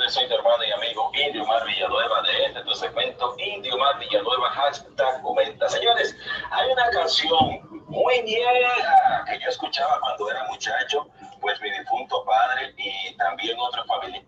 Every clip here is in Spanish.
soy tu hermano y amigo Indio Mar Villanueva de este tu segmento Indio Mar Villanueva, hashtag comenta. Señores, hay una canción muy vieja que yo escuchaba cuando era muchacho, pues mi difunto padre y también otros familiares.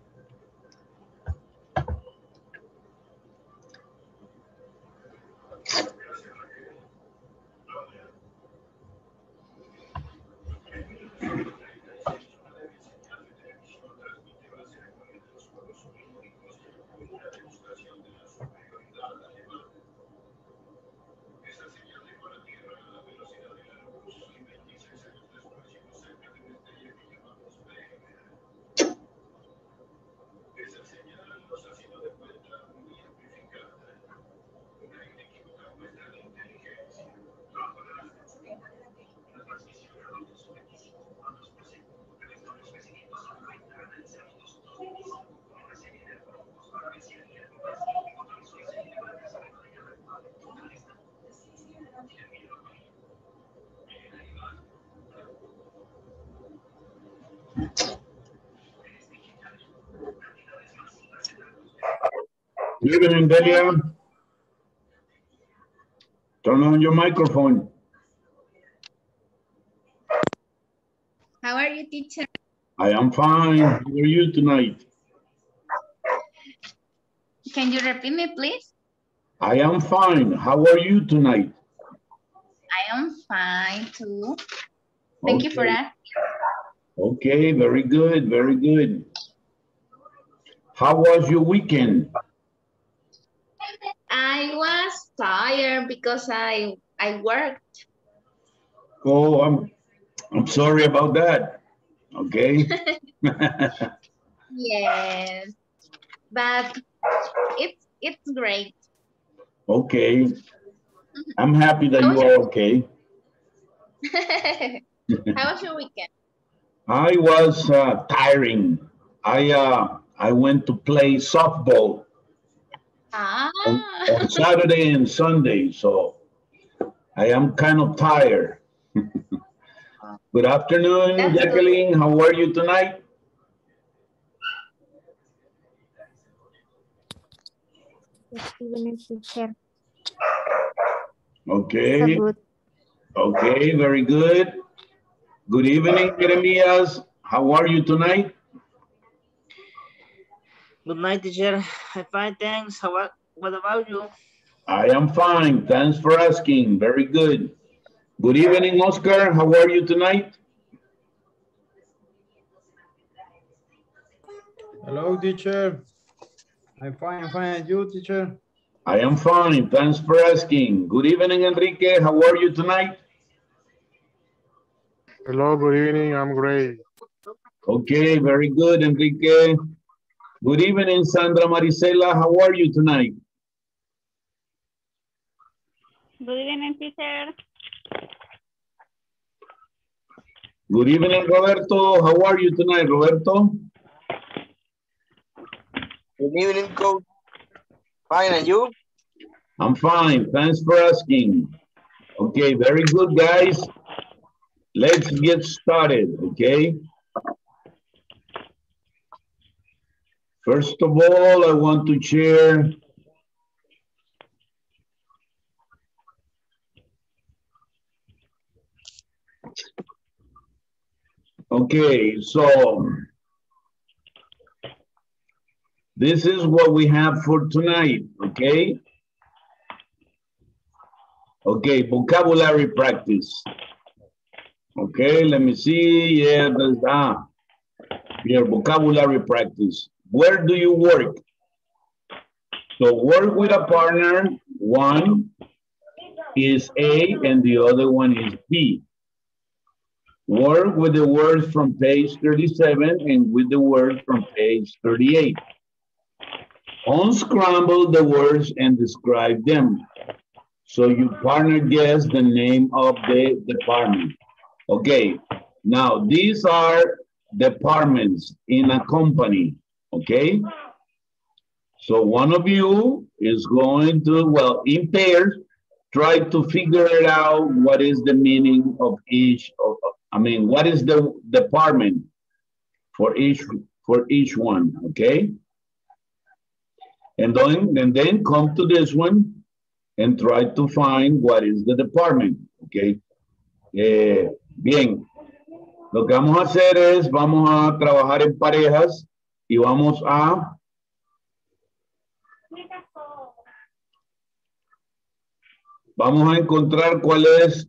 Good evening, Delia. Turn on your microphone. How are you, teacher? I am fine. How are you tonight? Can you repeat me, please? I am fine. How are you tonight? I am fine, too. Thank you for that. Okay, very good, very good. How was your weekend? I was tired because I worked. Oh, I'm sorry about that. Okay. Yes, but it's great. Okay. I'm happy that you are okay. How was your weekend? I was tiring. I went to play softball on Saturday and Sunday, so I am kind of tired. Good afternoon, That's Jacqueline. good. How are you tonight? Good evening, teacher. Okay. So good. Okay, very good. Good evening, Jeremias. How are you tonight? Good night, teacher. I'm fine, thanks. What about you? I am fine. Thanks for asking. Very good. Good evening, Oscar. How are you tonight? Hello, teacher. I'm fine, and you, teacher? I am fine. Thanks for asking. Good evening, Enrique. How are you tonight? Hello, good evening. I'm great. Okay, very good, Enrique. Good evening, Sandra Marisela. How are you tonight? Good evening, teacher. Good evening, Roberto. How are you tonight, Roberto? Good evening, coach. Fine, and you? I'm fine. Thanks for asking. Okay, very good, guys. Let's get started, okay? First of all, I want to share okay, so this is what we have for tonight, okay? Okay, vocabulary practice. Okay, let me see. Yeah, there's your vocabulary practice. Where do you work? So work with a partner, one is A and the other one is B. Work with the words from page 37 and with the words from page 38. Unscramble the words and describe them. So your partner guess the name of the department. Okay, now these are departments in a company, okay? So one of you is going to, well, in pairs, try to figure it out what is the meaning of each, what is the department for each one, okay? And then come to this one and try to find what is the department, okay? Bien, lo que vamos a hacer es, vamos a trabajar en parejas y vamos a encontrar cuál es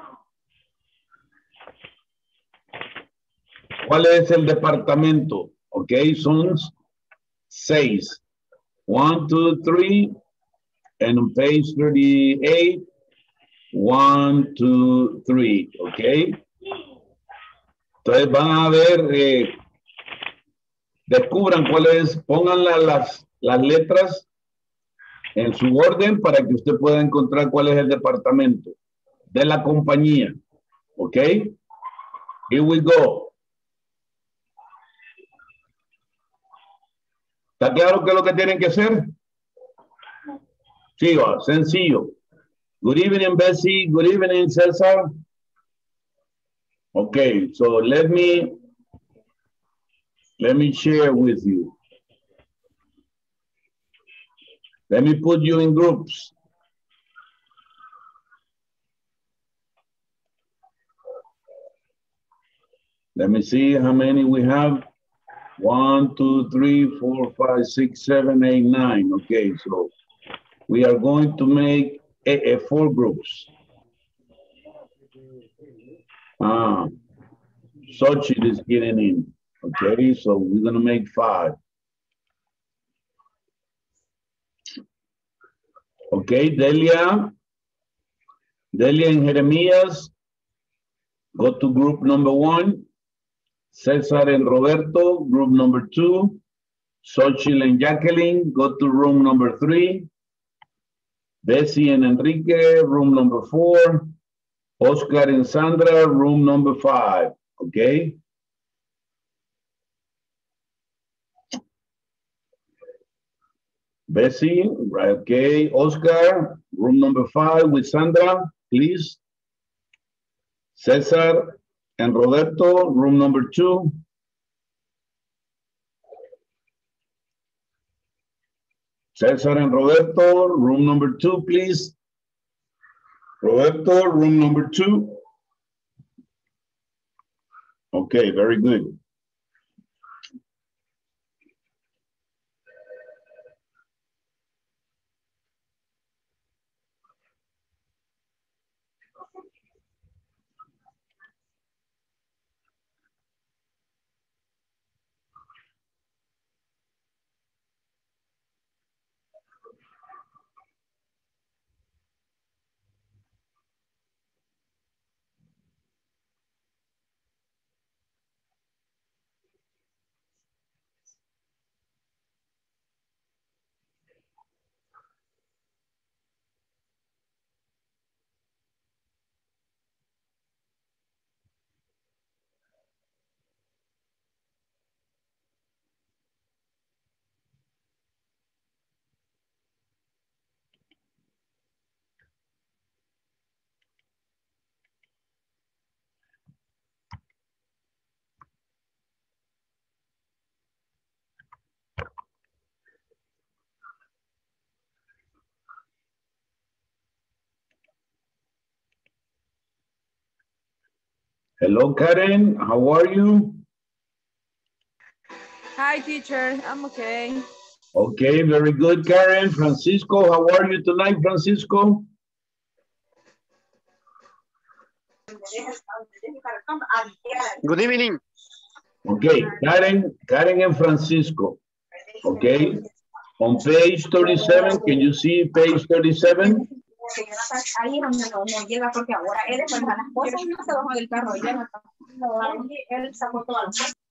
el departamento, ok? Son 6. 1, 2, 3, and on page 38, 1, 2, 3, ok? Entonces van a ver, descubran cuál es, pongan las letras en su orden para que usted pueda encontrar cuál es el departamento de la compañía, ok? Here we go. ¿Está claro qué es lo que tienen que hacer? Sí, va, sencillo. Good evening, Bessie. Good evening, Cesar. Okay, so let me share with you. Let me put you in groups. Let me see how many we have. 1, 2, 3, 4, 5, 6, 7, 8, 9. Okay, so we are going to make 4 groups. Xochitl is getting in. Okay, so we're going to make 5. Okay, Delia and Jeremias, go to group number 1. Cesar and Roberto, group number 2. Xochitl and Jacqueline, go to room number 3. Bessie and Enrique, room number 4. Oscar and Sandra, room number 5. Okay. Bessie, right, okay. Oscar, room number 5 with Sandra, please. Cesar and Roberto, room number 2. Cesar and Roberto, room number 2, please. Roberto, room number 2. Okay, very good. Hello, Karen. How are you? Hi, teacher. I'm okay. Okay, very good, Karen. Francisco, how are you tonight, Francisco? Good evening. Okay, Karen and Francisco. Okay, on page 37, can you see page 37? Ahí donde no llega porque ahora él después de las cosas y no se bajó del carro. Él sacó todas las cosas.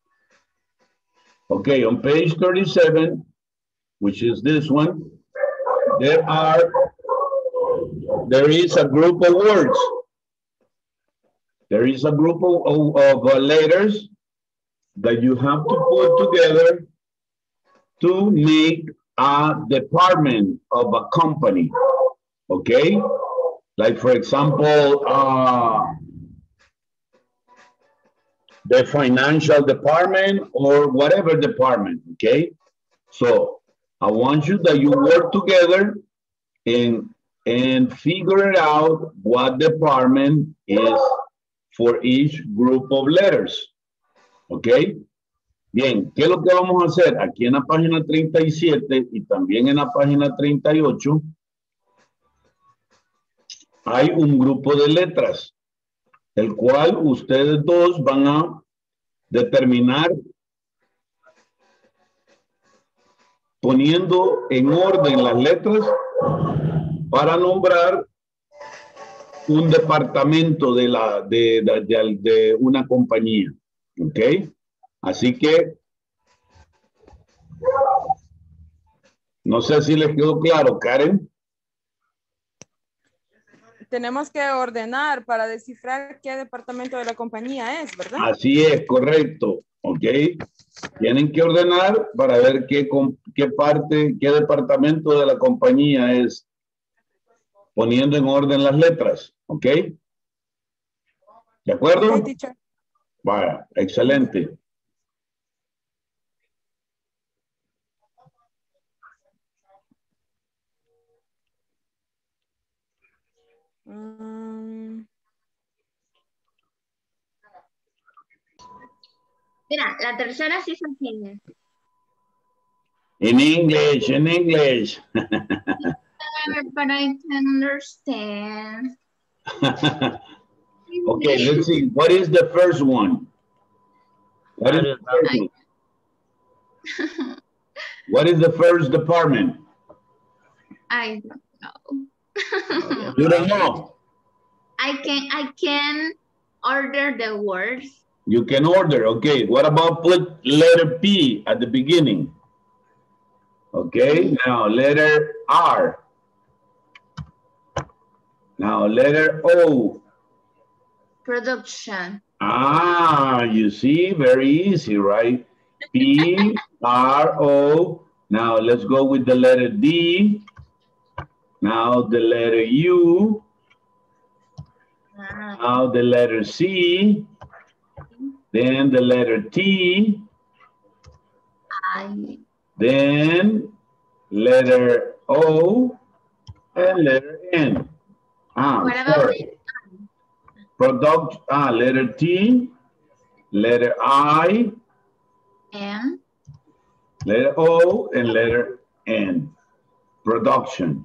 Okay, on page 37, which is this one, there is a group of words. There is a group of letters that you have to put together to make a department of a company. Okay, like for example, the financial department or whatever department. Okay, so I want you that you work together and figure it out what department is for each group of letters. ¿Ok? Bien, ¿qué es lo que vamos a hacer? Aquí en la página 37 y también en la página 38 hay un grupo de letras, el cual ustedes dos van a determinar poniendo en orden las letras para nombrar un departamento de una compañía. ¿Ok? Así que no sé si les quedó claro, Karen. Tenemos que ordenar para descifrar qué departamento de la compañía es, ¿verdad? Así es, correcto. ¿Ok? Tienen que ordenar para ver qué departamento de la compañía es, poniendo en orden las letras. ¿Ok? ¿De acuerdo? Okay, teacher. Vaya, excelente. Mira, la tercera sí se entiende. In English, in English. But I can understand. Okay, let's see. What is the first one? What is the first one? What is the first department? I don't know. You don't know? I can order the words. You can order. Okay, what about put letter P at the beginning? Okay, now letter R. Now letter O. Production. Ah, you see, very easy, right? P, R, O. Now let's go with the letter D. Now the letter U. Now the letter C. Then the letter T. Then letter O and letter N. Sorry. Letter T, letter I, M, letter O, and letter N. Production.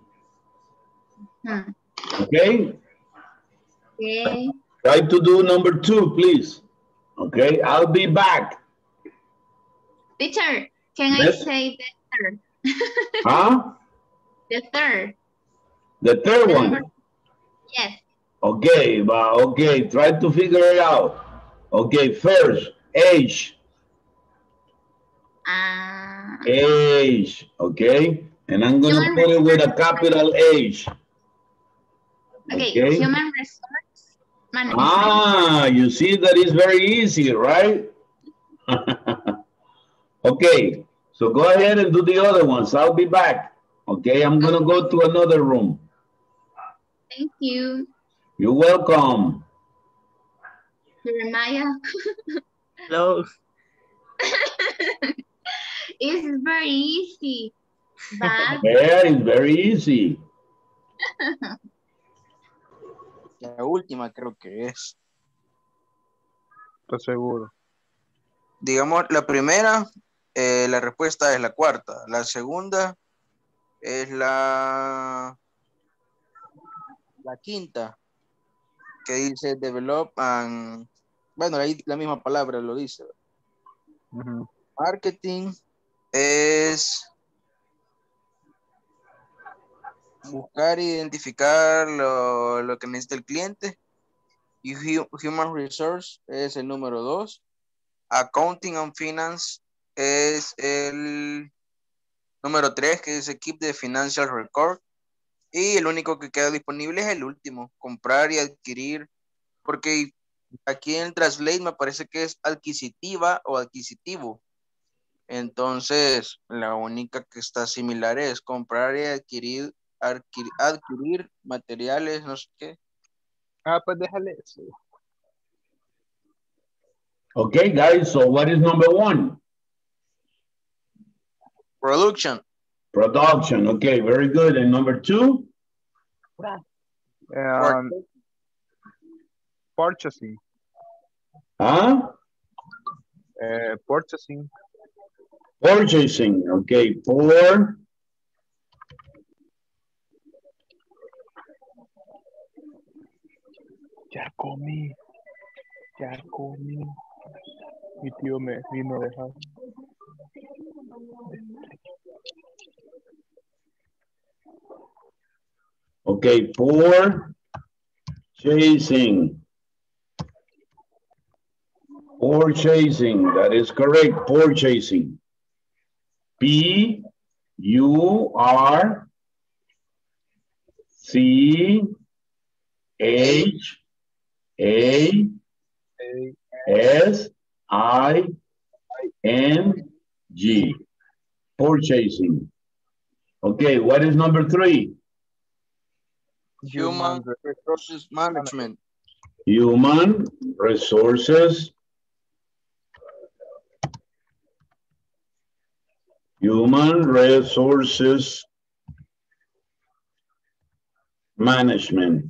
Okay? Okay. Try to do number 2, please. Okay, I'll be back. Teacher, can I say the third? Huh? The third. The third one? Yes. Okay, okay, try to figure it out. Okay, first, age. Age, okay? And I'm going to put it with a capital H. Okay, human resource management. You see that is very easy, right? Okay, so go ahead and do the other ones. I'll be back. Okay, I'm going to go to another room. Thank you. You're welcome. Jeremiah. Hello. It's very easy. But... Yeah, it's very easy. La última creo que es. ¿Estás seguro? Digamos, la primera, la respuesta es la cuarta. La segunda es la quinta, que dice develop and, bueno, ahí la misma palabra lo dice. Marketing es buscar e identificar lo que necesita el cliente. Y Human Resource es el número 2. Accounting and Finance es el número 3, que es Keep the Financial Record. Y el único que queda disponible es el último, comprar y adquirir, porque aquí en el Translate me parece que es adquisitiva o adquisitivo. Entonces, la única que está similar es comprar y adquirir materiales, no sé qué. Pues déjale eso. Okay, guys, so what is number 1? Production. Production. Okay, very good. And number 2? Purchasing. Huh? Purchasing. Purchasing. Okay, for. Ya comí. Mi tío me vino a dejar. Okay, for chasing. Purchasing, that is correct. Purchasing. P-U-R-C-A-S-I-N-G. Purchasing. Okay, what is number 3? Human resources management. Human resources. Human resources management.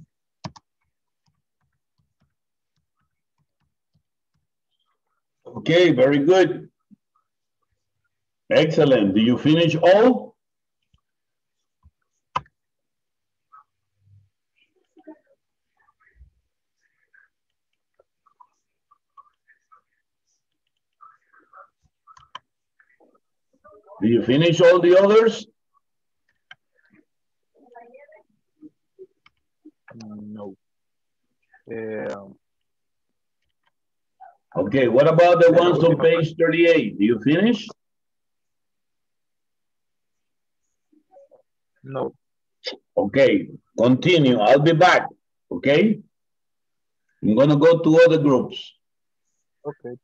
Okay, very good. Excellent. Do you finish all? Do you finish all the others? No. Okay, what about the ones on page 38? Do you finish? No. Okay, continue. I'll be back. Okay? I'm going to go to other groups. Okay.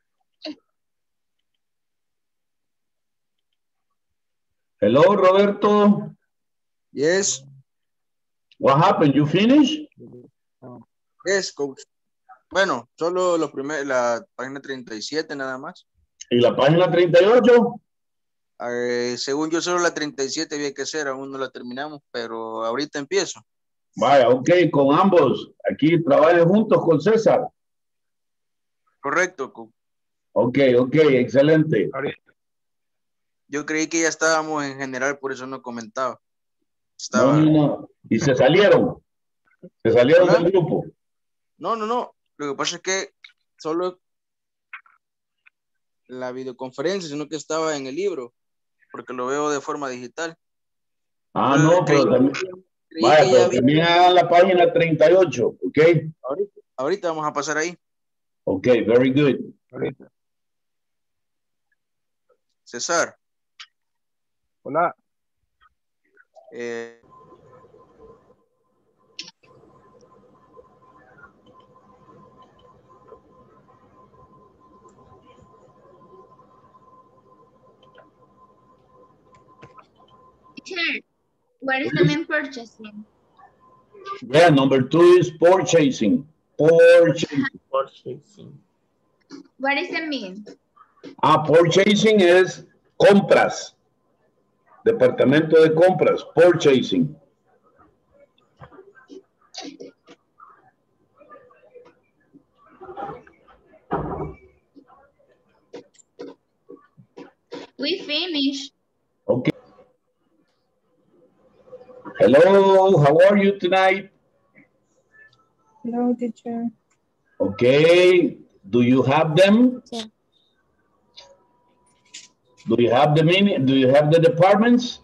Hello, Roberto. Yes. What happened? You finished? Yes, coach. Bueno, solo los primeros, la página 37 nada más. ¿Y la página 38? Según yo, solo la 37 había que hacer, aún no la terminamos, pero ahorita empiezo. Vaya, ok, con ambos. Aquí trabajen juntos con César. Correcto, coach. Ok, excelente. Yo creí que ya estábamos en general, por eso no comentaba. No. Y se salieron. Se salieron del grupo. No. Lo que pasa es que solo la videoconferencia, sino que estaba en el libro, porque lo veo de forma digital. Ah, no, pero también. Vaya, pero también hagan la página 38, ¿ok? Ahorita vamos a pasar ahí. Ok, very good. César. Hola. What is the main purchasing? Yeah, number 2 is purchasing. Purchasing. What does it mean? Purchasing es compras. Departamento de compras. Purchasing. We finished. Okay. Hello, how are you tonight? Hello, teacher. Okay, do you have them? Yeah. Do you have the meaning? Do you have the departments?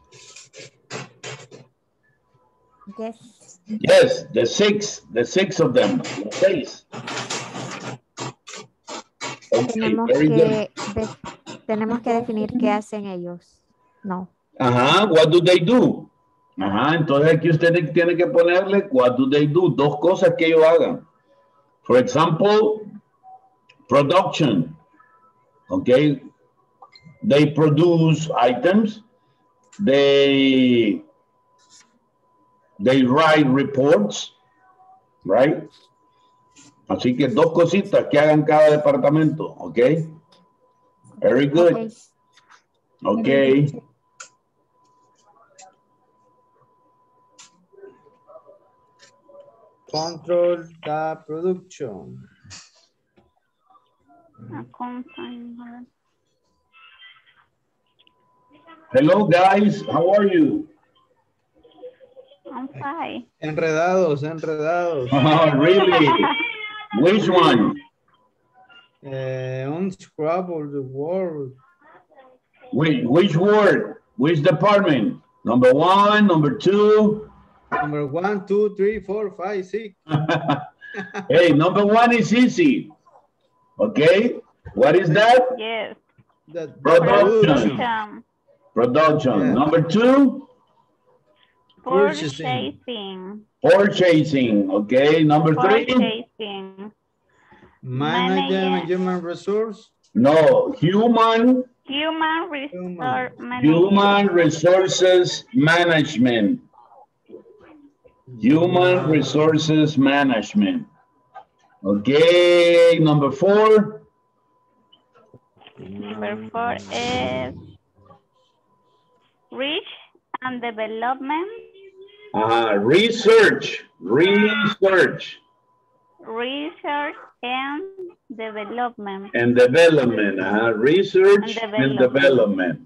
Yes. Yes, the six of them. The 6. Okay, very good. Tenemos que definir qué hacen ellos. No. Ajá, what do they do? Ajá, entonces aquí usted tiene que ponerle what do they do, 2 cosas que ellos hagan. For example, production. Okay, they produce items. They write reports, right? Así que 2 cositas que hagan cada departamento, okay? Very good. Okay. Control the production. Hello, guys. How are you? I'm fine. Enredados, enredados. Oh, really? Which one? Unscrabble the word. Which word? Which department? Number 1, number 2. Number 1, 2, 3, 4, 5, 6. Hey, number 1 is easy. Okay. What is that? Yes. Production. Production. Yeah. Number 2? Purchasing. Purchasing. Okay. Number 3? Purchasing. Management resource. No. Human resources management. Human resources management. Okay. Number 4? Number 4 is research and development. Research. Research and development. Research and development.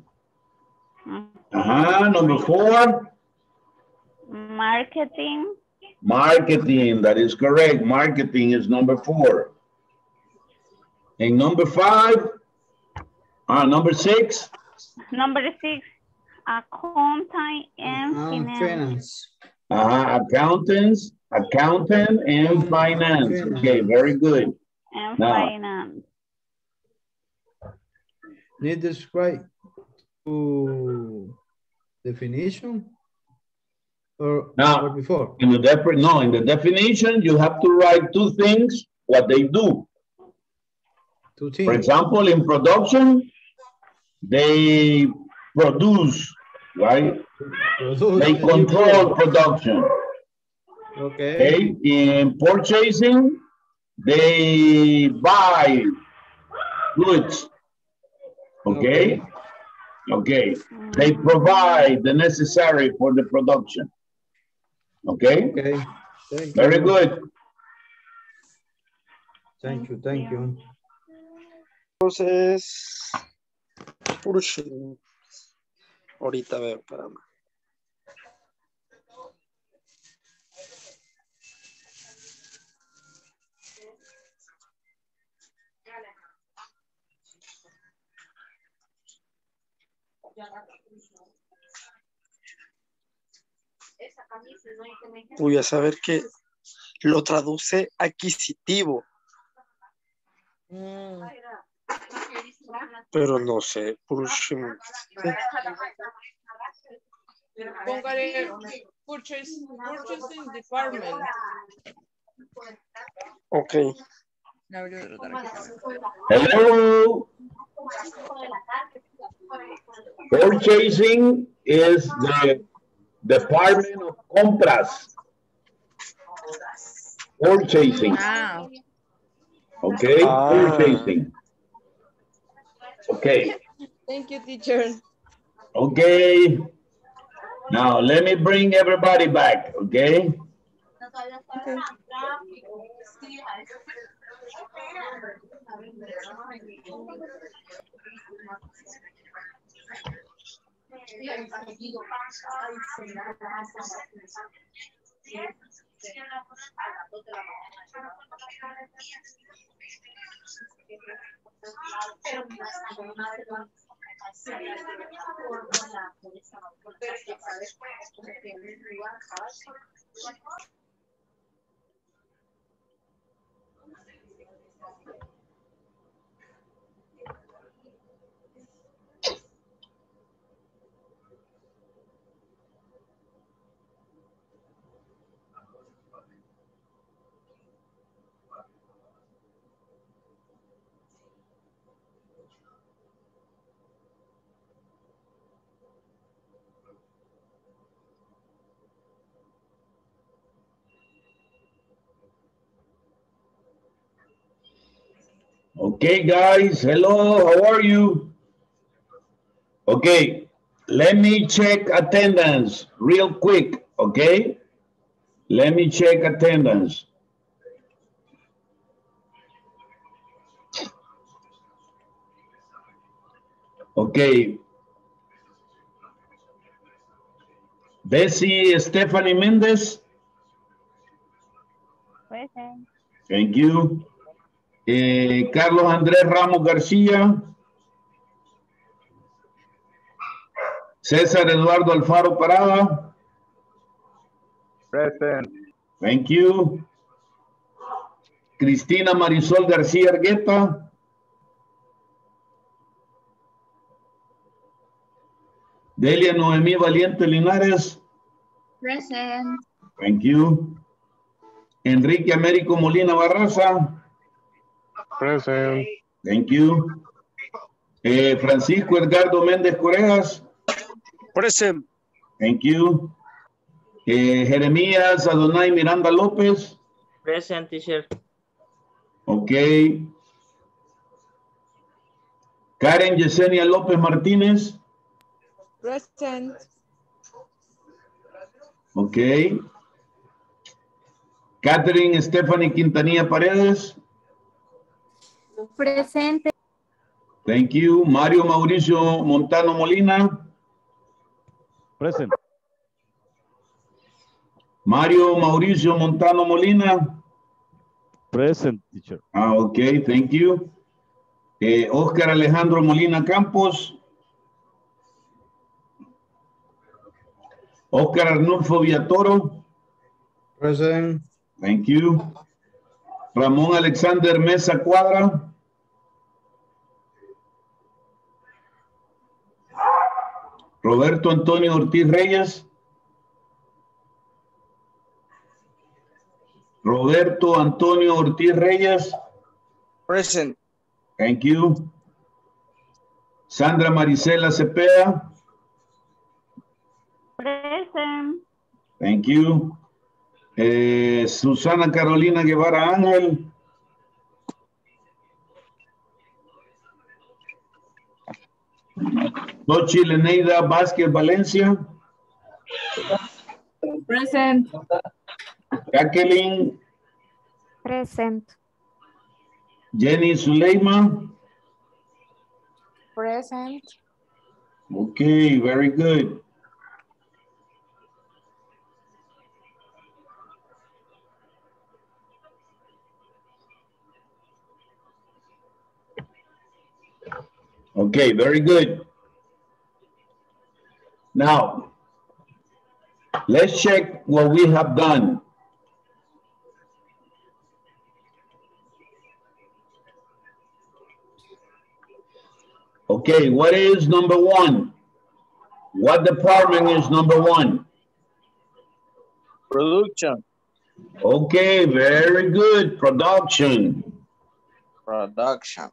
Number 4? Marketing. Marketing, that is correct. Marketing is number 4. And number 5? Number 6? Number 6, accounting and finance. Accountant and finance. Okay, very good. And finance. Need to describe to definition or before? In the definition, you have to write 2 things, what they do. 2 things. For example, in production, they produce, right? They control production. Okay. In purchasing, they buy goods. Okay. They provide the necessary for the production. Okay. Very good. Thank you. Entonces, purchasing. Ahorita veo para más. Voy a saber que lo traduce adquisitivo. Pero no sé. Póngale purchasing department. Ok. Hello. Purchasing is the department of compras. Purchasing. Okay, purchasing. Okay. Thank you, teacher. Okay. Now let me bring everybody back, okay? Okay, guys, hello, how are you? Okay, let me check attendance real quick, okay? Let me check attendance. Okay. Bessie Stephanie Mendez. Present. Thank you. Carlos Andrés Ramos García. César Eduardo Alfaro Parada. Present. Thank you. Cristina Marisol García Argueta. Delia Noemí Valiente Linares. Present. Thank you. Enrique Américo Molina Barraza. Present. Thank you. Francisco Edgardo Méndez Corejas. Present. Thank you. Jeremías Adonai Miranda López. Present, teacher. Ok. Karen Yesenia López Martínez. Present. Ok. Catherine Stephanie Quintanilla Paredes. Presente. Thank you. Mario Mauricio Montano Molina. Present. Mario Mauricio Montano Molina. Present, teacher. Ok, thank you. Oscar Alejandro Molina Campos. Oscar Arnulfo Villatoro. Present. Thank you. Ramón Alexander Mesa Cuadra. Roberto Antonio Ortiz Reyes. Roberto Antonio Ortiz Reyes. Present. Thank you. Sandra Marisela Cepeda. Present. Thank you. Susana Carolina Guevara Ángel. Dochi Leneida Vázquez Valencia. Present. Jacqueline. Present. Jenny Zuleima. Present. Okay, very good. Okay, very good. Now, let's check what we have done. Okay, what is number one? What department is number one? Production. Okay, very good. Production. Production.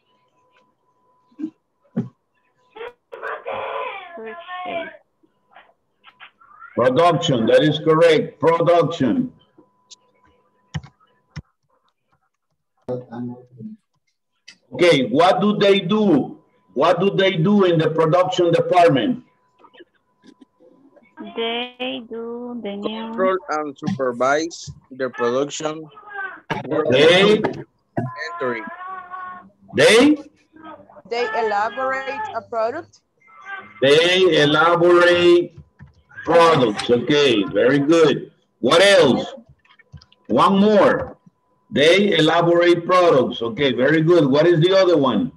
Production, that is correct. Production. Okay, what do they do? What do they do in the production department? They do the new Control and supervise the production. They Inventory. They elaborate a product. They elaborate products. Okay, very good. What else? One more. They elaborate products. Okay, very good. What is the other one?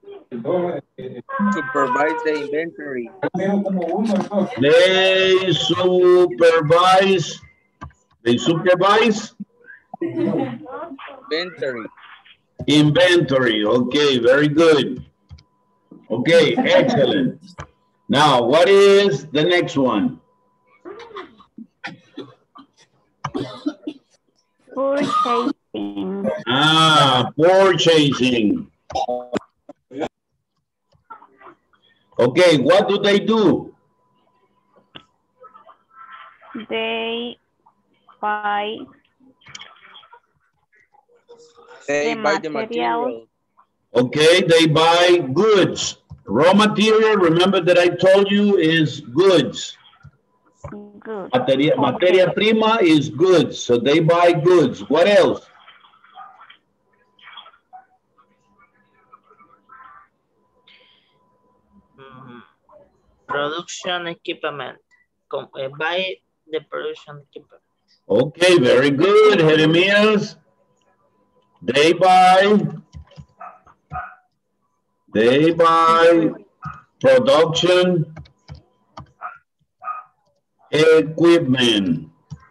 Supervise the inventory. They supervise. They supervise? Inventory. Inventory. Okay, very good. Okay, excellent. Now, what is the next one? purchasing. Purchasing. Okay, what do they do? They buy the material. Okay, they buy goods. Raw material, remember that I told you, is goods. Good. Materia prima is goods, so they buy goods. What else? Production equipment. Buy the production equipment. Okay, very good, Jeremias. They buy production equipment.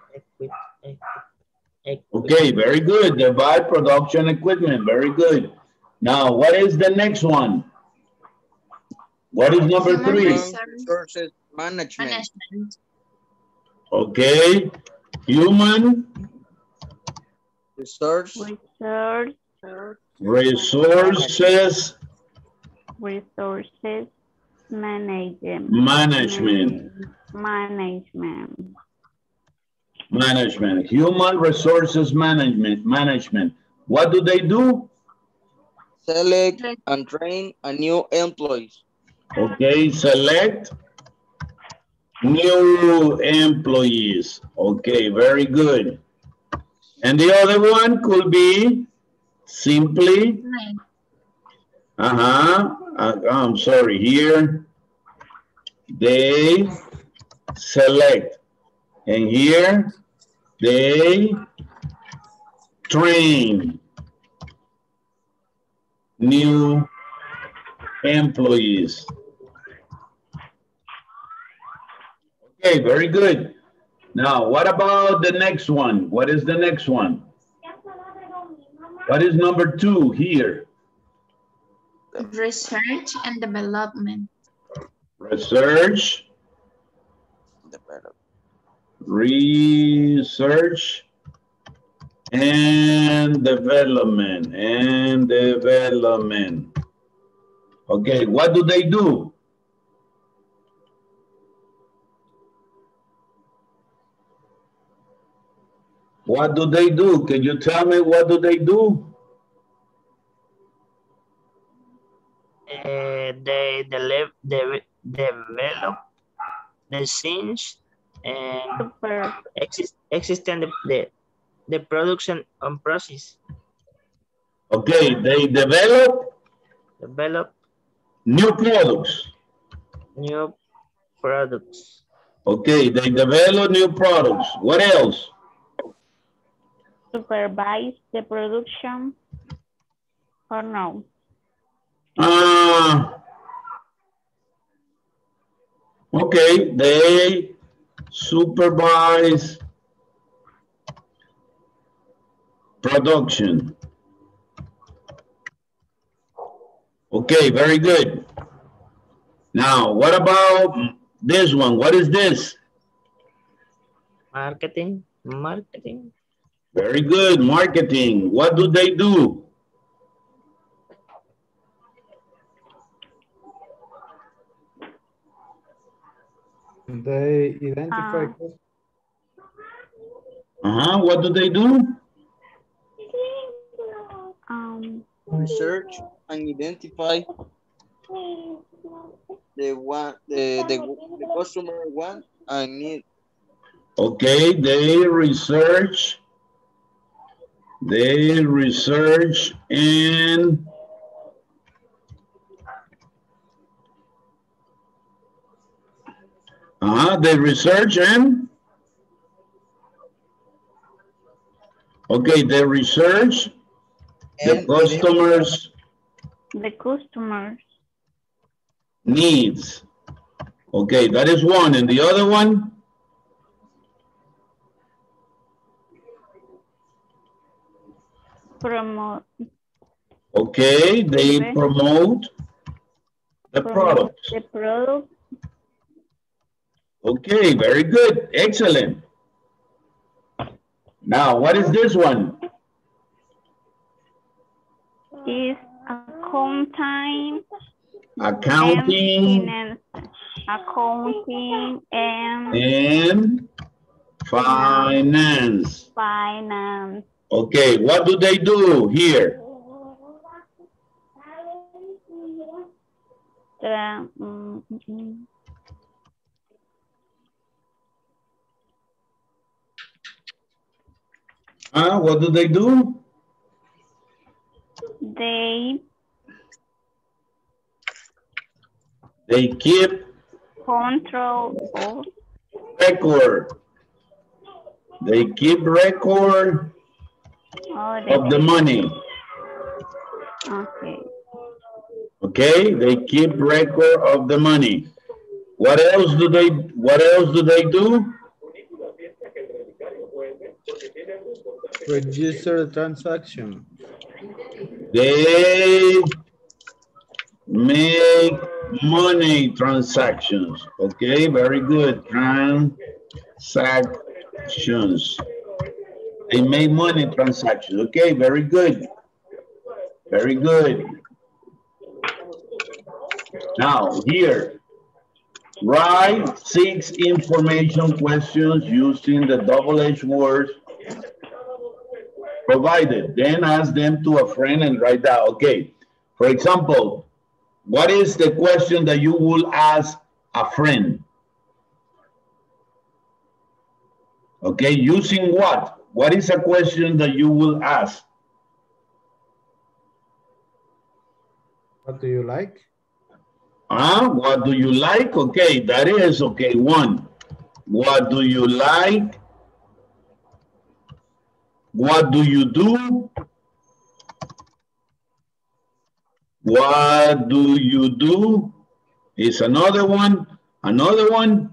Okay, very good. They buy production equipment. Very good. Now, what is the next one? What is number 3? Resources management. Okay. Human resources management. Human resources management. What do they do? Select and train a new employees. Okay, select new employees. Okay, very good. And the other one could be simply, I'm sorry, here, they select. And here, they train new employees. Okay, very good. Now, what about the next one? What is the next one? What is number 2 here? Research and development. Research and development. Okay, what do they do? What do they do? Can you tell me what do they do? They develop the scenes and extend the production process. Okay, they develop new products. Okay, they develop new products. What else? Supervise the production or no? Okay, they supervise production. Okay, very good. Now, what about this one? What is this? Marketing. Very good, marketing. What do they do? They identify. What do they do? Research and identify the customer want and need. Okay, they research and they research and okay, they research the customers needs. Okay, that is one. And the other one? Promote. Okay, they promote the product. Okay, very good. Excellent. Now, what is this one? Is accounting and finance. Finance. Okay, what do they do here? What do they do? They keep control of record. They keep record of the money. Okay. Okay, they keep record of the money. What else do they do? Register the transaction. They make money transactions. Okay, very good. Transactions. They make money transactions. Okay, very good. Very good. Now, here, write 6 information questions using the double-edged words provided. Then ask them to a friend and write down. Okay, for example, what is the question that you will ask a friend? Okay, using what? What is a question that you will ask? What do you like? What do you like? Okay, that is okay. 1. What do you like? What do you do? What do you do? Is another one. Another one.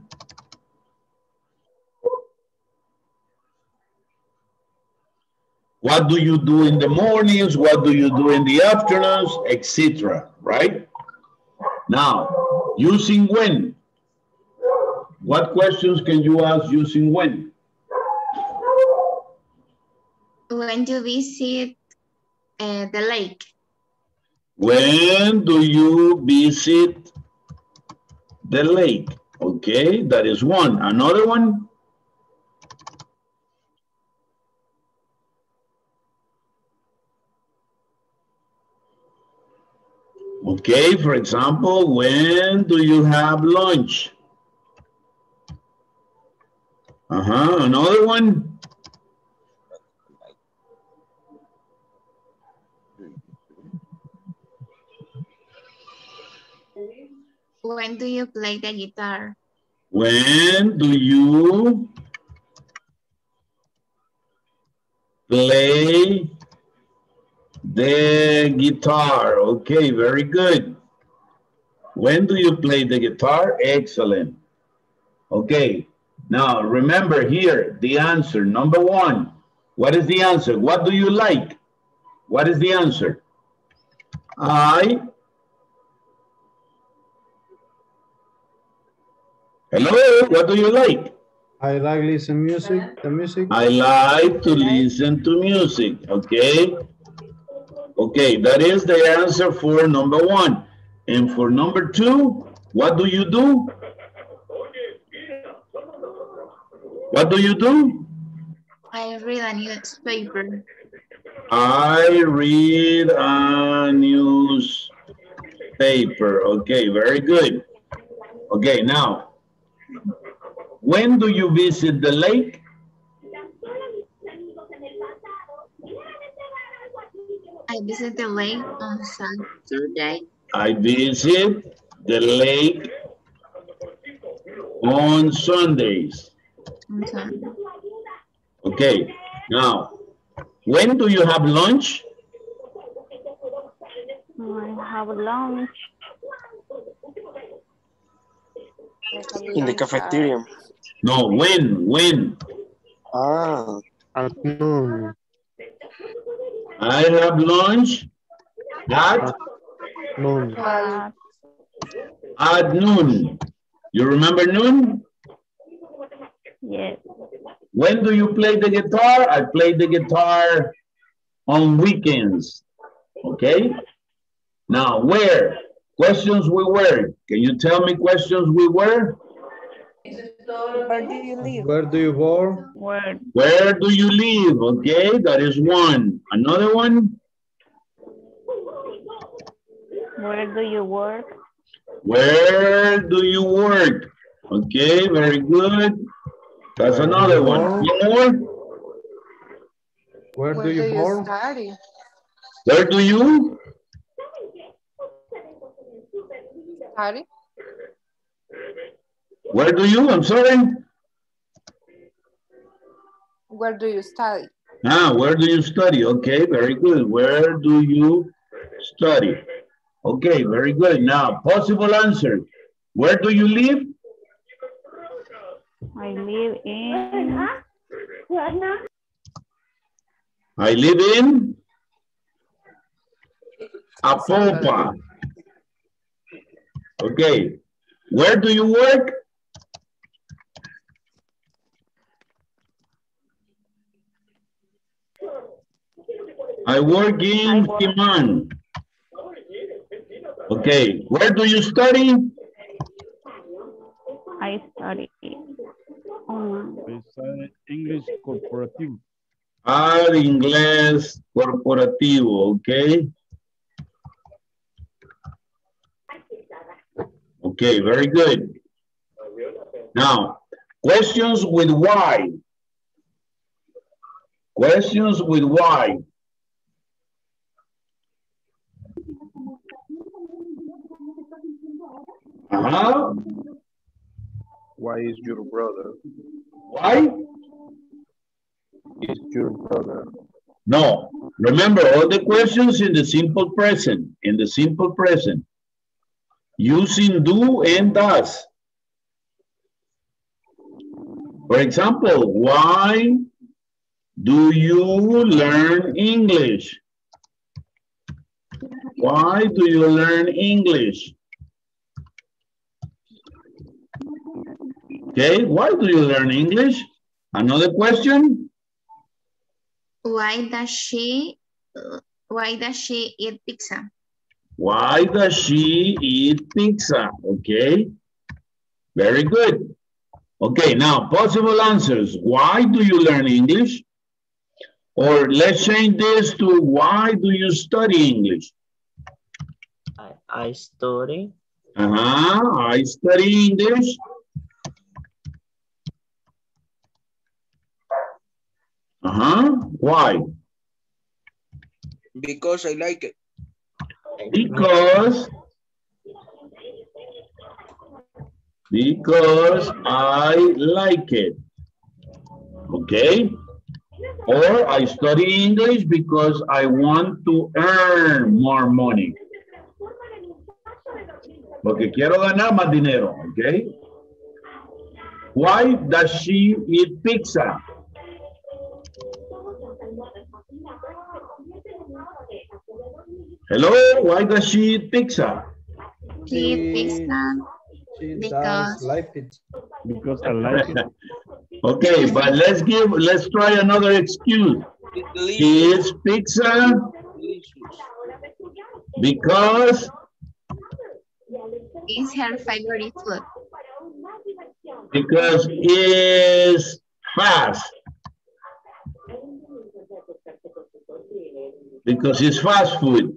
What do you do in the mornings? What do you do in the afternoons? Etc. Right? Now, using when. What questions can you ask using when? When do you visit the lake? When do you visit the lake? Okay, that is one. Another one? Okay, for example, when do you have lunch? Another one? When do you play the guitar? When do you play the guitar? Okay, very good. When do you play the guitar? Excellent. Okay, now remember here the answer. Number 1, what is the answer? What do you like? What is the answer? Hello, what do you like? I like listen music, the music. I like to listen to music, okay? Okay, that is the answer for number 1. And for number 2, what do you do? What do you do? I read a newspaper. I read a newspaper. Okay, very good. Okay, now, when do you visit the lake? I visit the lake on Saturday. I visit the lake on Sundays. On Sunday. Okay, now, when do you have lunch? I have lunch. In the cafeteria. No, when? At noon. I have lunch at Noon. at noon. You remember noon? Yes. When do you play the guitar? I play the guitar on weekends. Okay? Now, where? Questions we were. Can you tell me questions we were? Where do you live? Where do you work? Where do you live? Okay, that is one. Another one? Where do you work? Where do you work? Okay, very good. That's another one. One more? Where do you born? study? Where do you? Study? Where do you? I'm sorry. Where do you study? Ah, where do you study? Okay, very good. Where do you study? Okay, very good. Now, possible answer. Where do you live? I live in I live in Apopa. Okay. Where do you work? I work in Timán. Okay. Where do you study? I study English corporativo. Inglés corporativo, okay. Okay, very good. Now, questions with why. Questions with why. Uh-huh. Why is your brother? Why? Is your brother? No. Remember, all the questions in the simple present. In the simple present. Using do and does. For example, why do you learn English? Why do you learn English? Okay, why do you learn English? Another question? Why does she eat pizza? Why does she eat pizza? Okay, very good. Okay, now possible answers. Why do you learn English? Or let's change this to why do you study English? I study. I study English. Why? Because I like it. Because I like it. Okay? Or I study English because I want to earn more money. Porque quiero ganar más dinero, okay? Why does she eat pizza? Hello, why does she eat pizza? She eats pizza because like it. Because I like it. Okay, but let's try another excuse. She eats pizza because it's her favorite food. Because it's fast. Because it's fast food.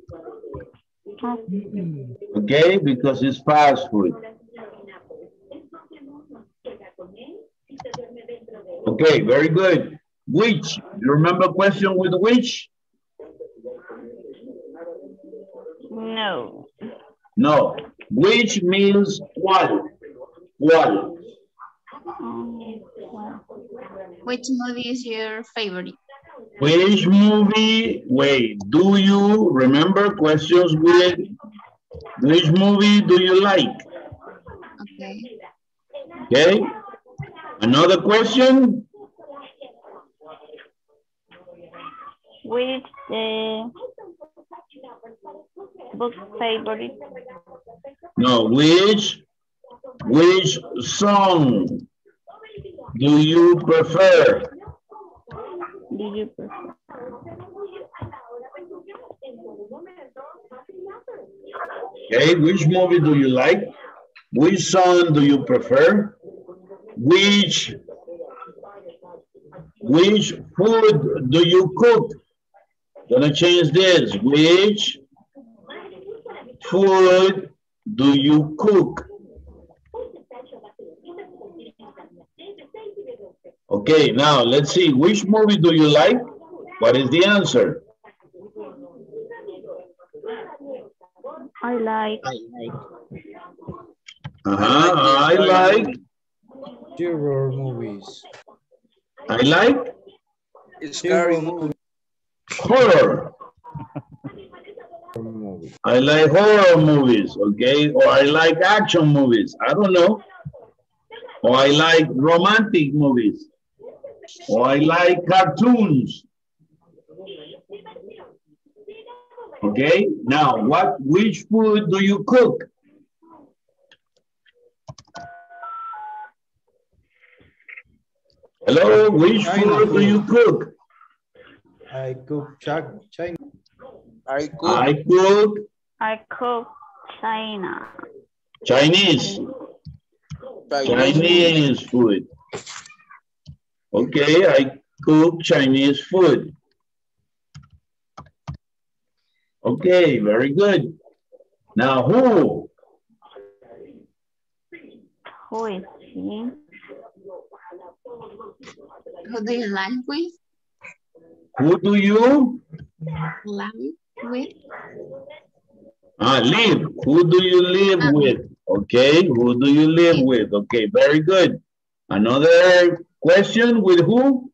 Okay, because it's fast food. Okay, very good. Which? You remember question with which? no. No. Which means cuál? ¿Cuál? Which movie is your favorite? Which movie? Wait, do you remember questions with which movie do you like? Okay. Okay. Another question? Which book favorite? No, which song do you prefer? Do you prefer? Okay, which movie do you like? Which song do you prefer? Which food do you cook? Gonna change this. Which food do you cook? Okay, now let's see. Which movie do you like? What is the answer? I like. I like. Horror movies. I like. Scary movie. Horror. I like horror movies, okay? Or I like action movies. I don't know. Or I like romantic movies. Or I like cartoons. Okay, now which food do you cook? Hello, which food do you cook? I cook China. I cook China. Chinese food. Okay, I cook Chinese food. Okay, very good. Now who? Who is he? Who do you like with? Who do you? Live with? Live. Who do you live with? Okay, who do you live with? Okay, very good. Another question with who?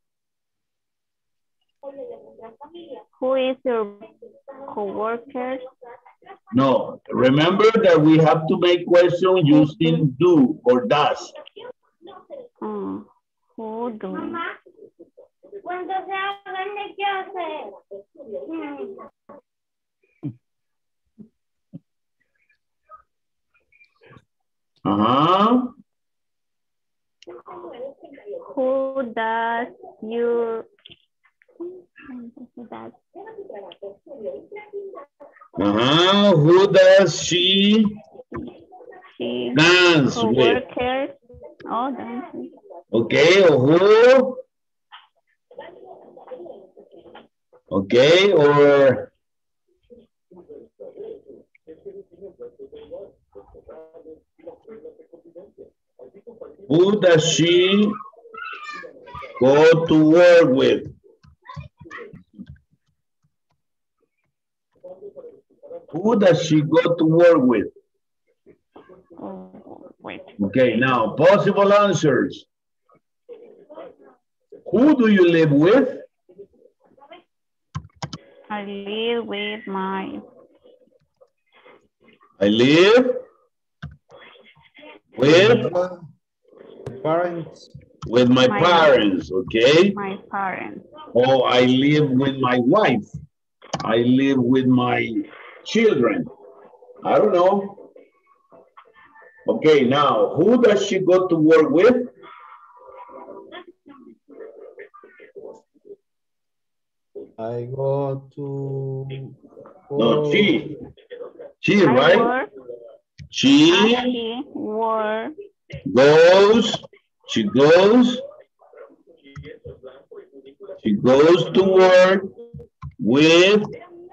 Who is your co-worker? No, remember that we have to make questions using do or does. Who do? Cuando se hagan de qué hacer. Who does your Who does she dance with? Oh, dancing. Okay, or who? Okay, or who does she go to work with? Who does she go to work with? Okay, now possible answers. Who do you live with? I live with my... I live with parents. With my parents, okay? My parents. Oh, I live with my wife. I live with my children. I don't know. Okay, now, who does she go to work with? I go to... No, she. She, right? She goes. She goes to work with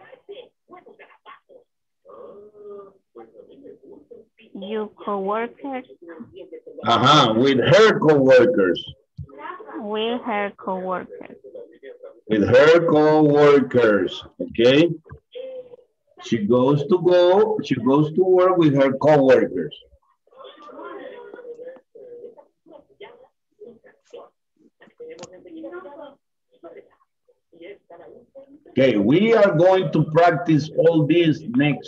your co-workers. With her co-workers. With her co-workers. With her co-workers, okay? She goes to work with her co-workers. Okay, we are going to practice all this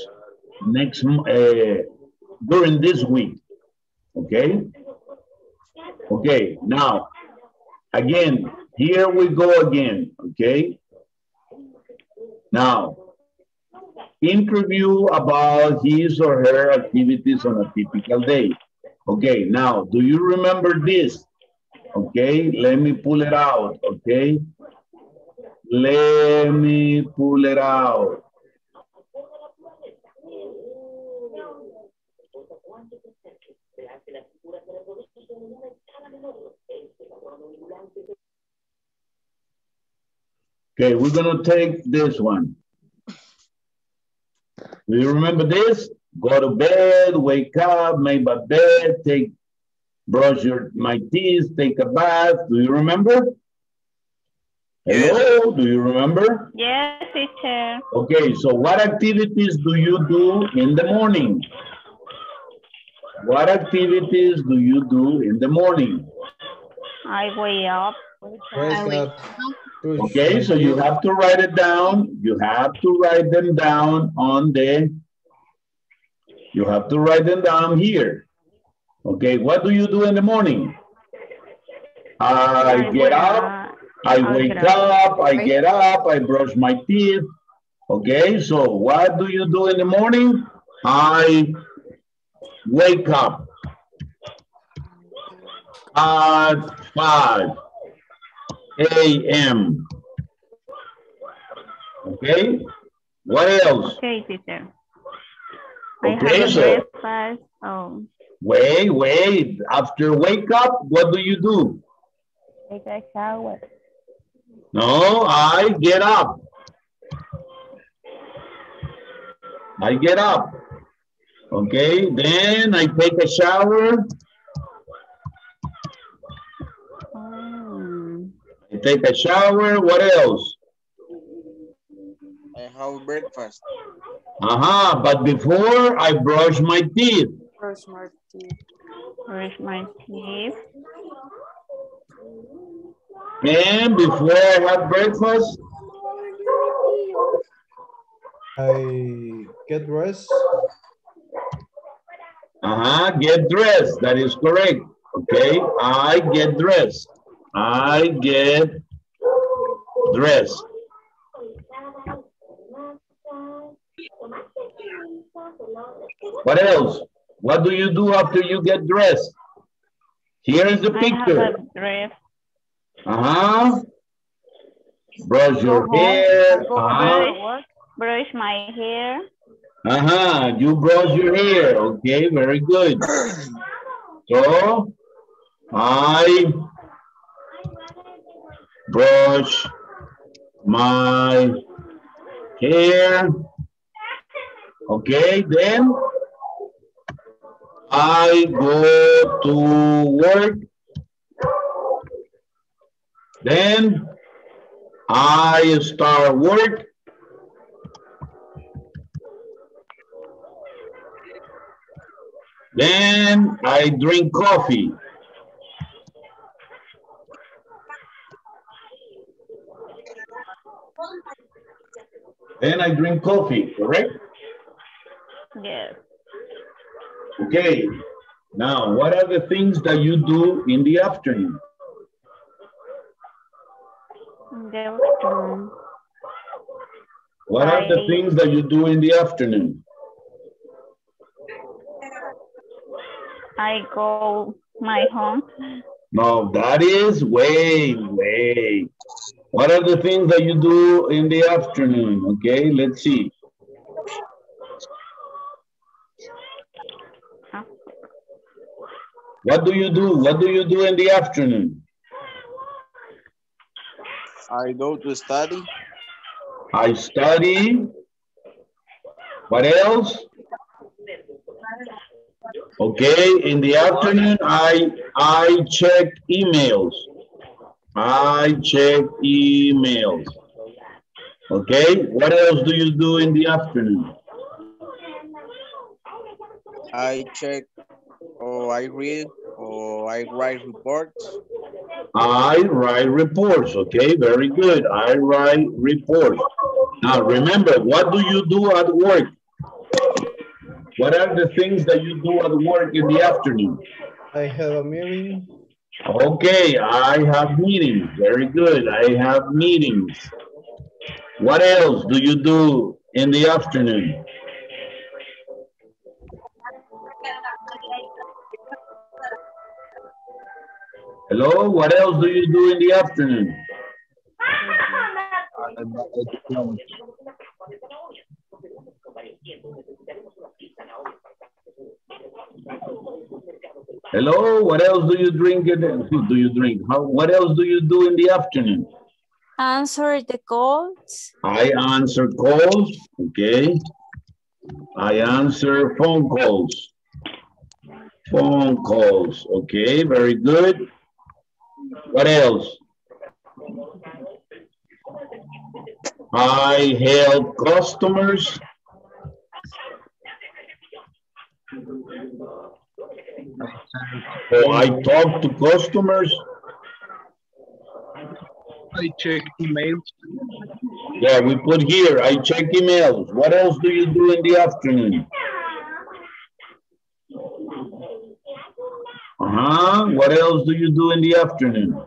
during this week. Okay? Okay, now, again, here we go again, okay? Now, interview about his or her activities on a typical day. Okay, now, do you remember this? Okay, let me pull it out, okay? Let me pull it out. Okay, we're gonna take this one. Do you remember this? Go to bed, wake up, make my bed, brush my teeth, take a bath. Do you remember? Hello, do you remember? Yes, teacher. Okay, so what activities do you do in the morning? What activities do you do in the morning? I wake up. Wake up. Okay, so you have to write it down. You have to write them down on the, you have to write them down here. Okay, what do you do in the morning? I get up, I wake up, I get up, I brush my teeth. Okay, so what do you do in the morning? I wake up at 5 a.m. Okay, what else? Okay, teacher. Okay, so breakfast. Oh. Wait. After wake up, what do you do? Take a shower. No, I get up. I get up. Okay, then I take a shower. I take a shower. What else? I have breakfast. But before I brush my teeth. Brush my teeth. Brush my teeth. And before I have breakfast, I get dressed. Get dressed. That is correct. Okay, I get dressed. I get dressed. What else? What do you do after you get dressed? Here is the picture. I have a dress. Brush your hair. Brush my hair. You brush your hair. Okay, very good. So, I brush my hair. Okay, then I go to work. Then I start work. Then I drink coffee. Then I drink coffee, correct? Yes. Okay. Now, what are the things that you do in the afternoon? What are the things that you do in the afternoon? I go my home. No, that is wait. What are the things that you do in the afternoon? Okay, let's see. What do you do? What do you do in the afternoon? I go to study. I study. What else? Okay, in the afternoon, I check emails. I check emails. Okay, what else do you do in the afternoon? I check, or I read, or I write reports. I write reports. Okay, very good. I write reports. Now remember, what do you do at work? What are the things that you do at work in the afternoon? I have a meeting. Okay, I have meetings. Very good. I have meetings. What else do you do in the afternoon? Hello, what else do you do in the afternoon? Hello, what else do you drink? What else do you do in the afternoon? Answer the calls. I answer calls, okay. I answer phone calls. Phone calls, okay, very good. What else? I help customers. Or I talk to customers. I check emails. Yeah, we put here, I check emails. What else do you do in the afternoon? What else do you do in the afternoon?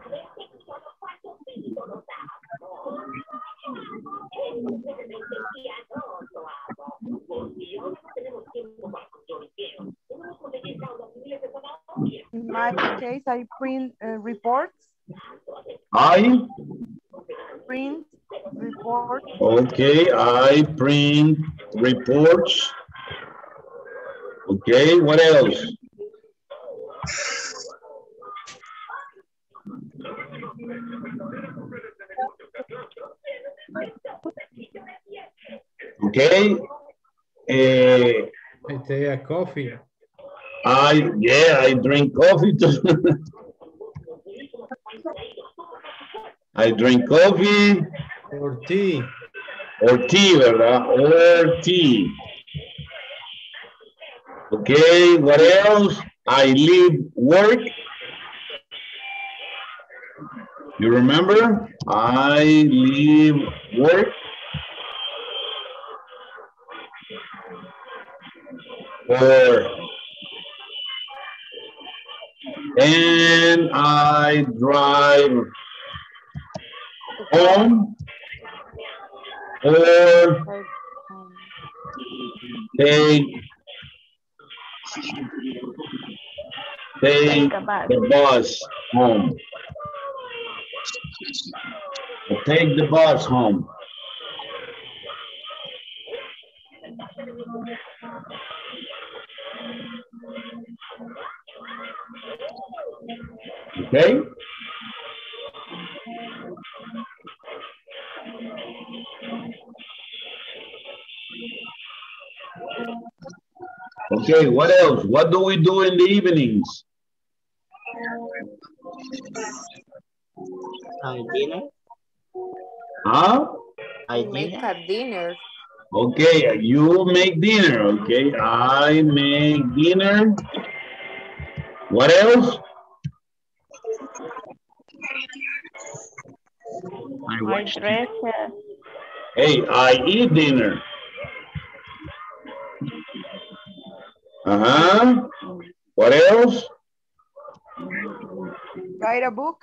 In my case, I print reports. I Print reports. Okay, I print reports. Okay, what else? Okay. I take a coffee. I drink coffee too. I drink coffee. Or tea. Or tea, ¿verdad? Or tea. Okay, what else? I leave work. You remember? I leave work. And I drive home or take the bus home. Take the bus home. Okay. Okay, what else? What do we do in the evenings? Dinner. Huh? Make a dinner. Okay, you make dinner, okay? I make dinner. What else? I dress. Hey, I eat dinner. What else? Write a book.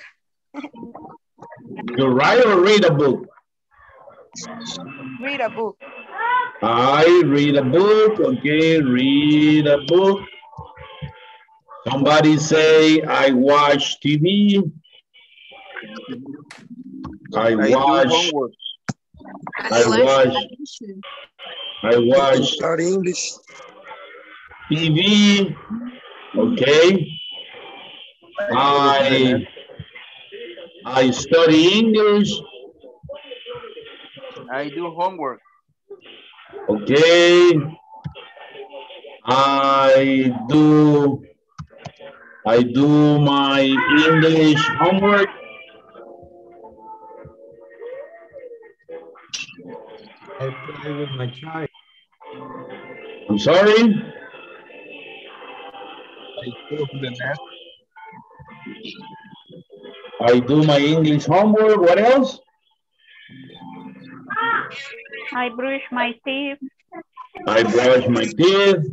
You write or read a book? Read a book. I read a book, okay, read a book. Somebody say, I watch TV. I watch English. TV. Okay. I study English. I do homework. Okay. I do my English homework. I play with my child. I'm sorry? I go to the net. I do my English homework. What else? I brush my teeth. I brush my teeth.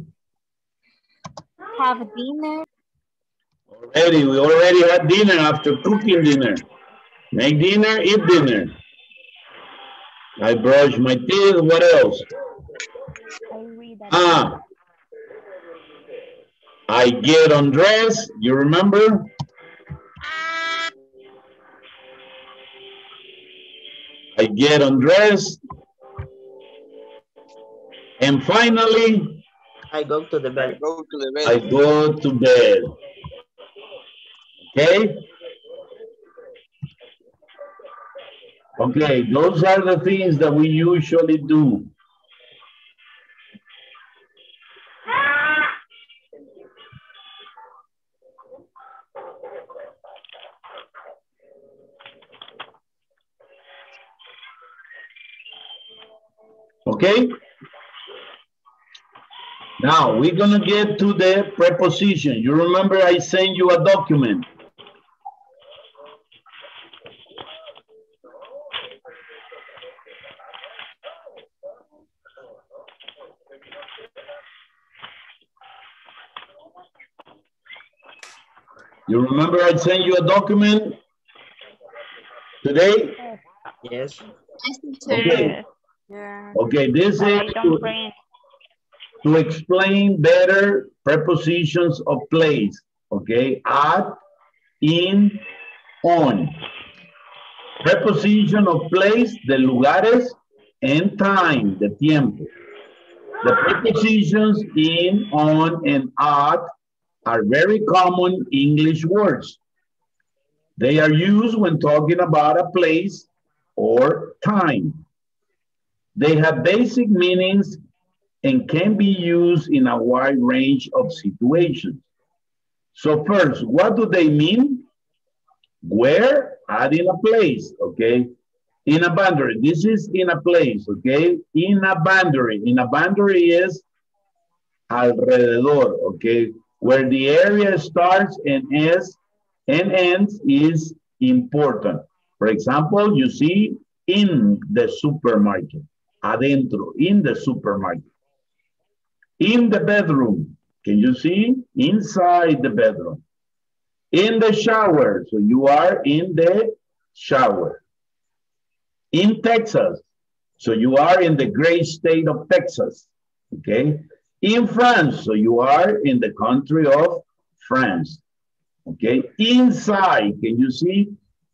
Have dinner. We already had dinner after cooking dinner. Make dinner, eat dinner. I brush my teeth. What else? I get undressed. You remember? I get undressed. And finally, I go to the bed. I go to bed. Okay? Okay, those are the things that we usually do. Okay? Now, we're going to get to the preposition. You remember I sent you a document. You remember I sent you a document today? Yes. Okay. Yeah. Okay, this is to explain better prepositions of place. Okay, at, in, on. Preposition of place, de lugares, and time, de tiempo. The prepositions in, on, and at are very common English words. They are used when talking about a place or time. They have basic meanings and can be used in a wide range of situations. So first, what do they mean? Where? Add in a place, okay? In a boundary, this is in a place, okay? In a boundary is alrededor, okay? Where the area starts and ends is important. For example, you see in the supermarket, adentro, in the supermarket. In the bedroom, can you see? Inside the bedroom. In the shower, so you are in the shower. In Texas, so you are in the great state of Texas, okay? In France, so you are in the country of France, okay? Inside, can you see?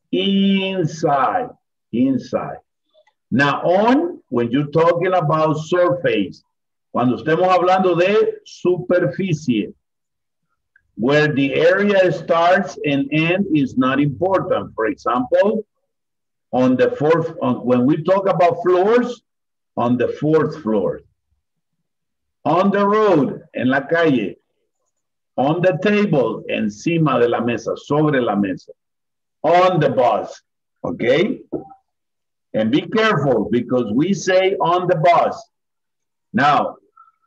Inside, inside. Now on, when you're talking about surface, cuando estemos hablando de superficie, where the area starts and ends is not important. For example, on the fourth, when we talk about floors, on the fourth floor. On the road, en la calle. On the table, encima de la mesa, sobre la mesa. On the bus, okay? And be careful because we say on the bus. Now,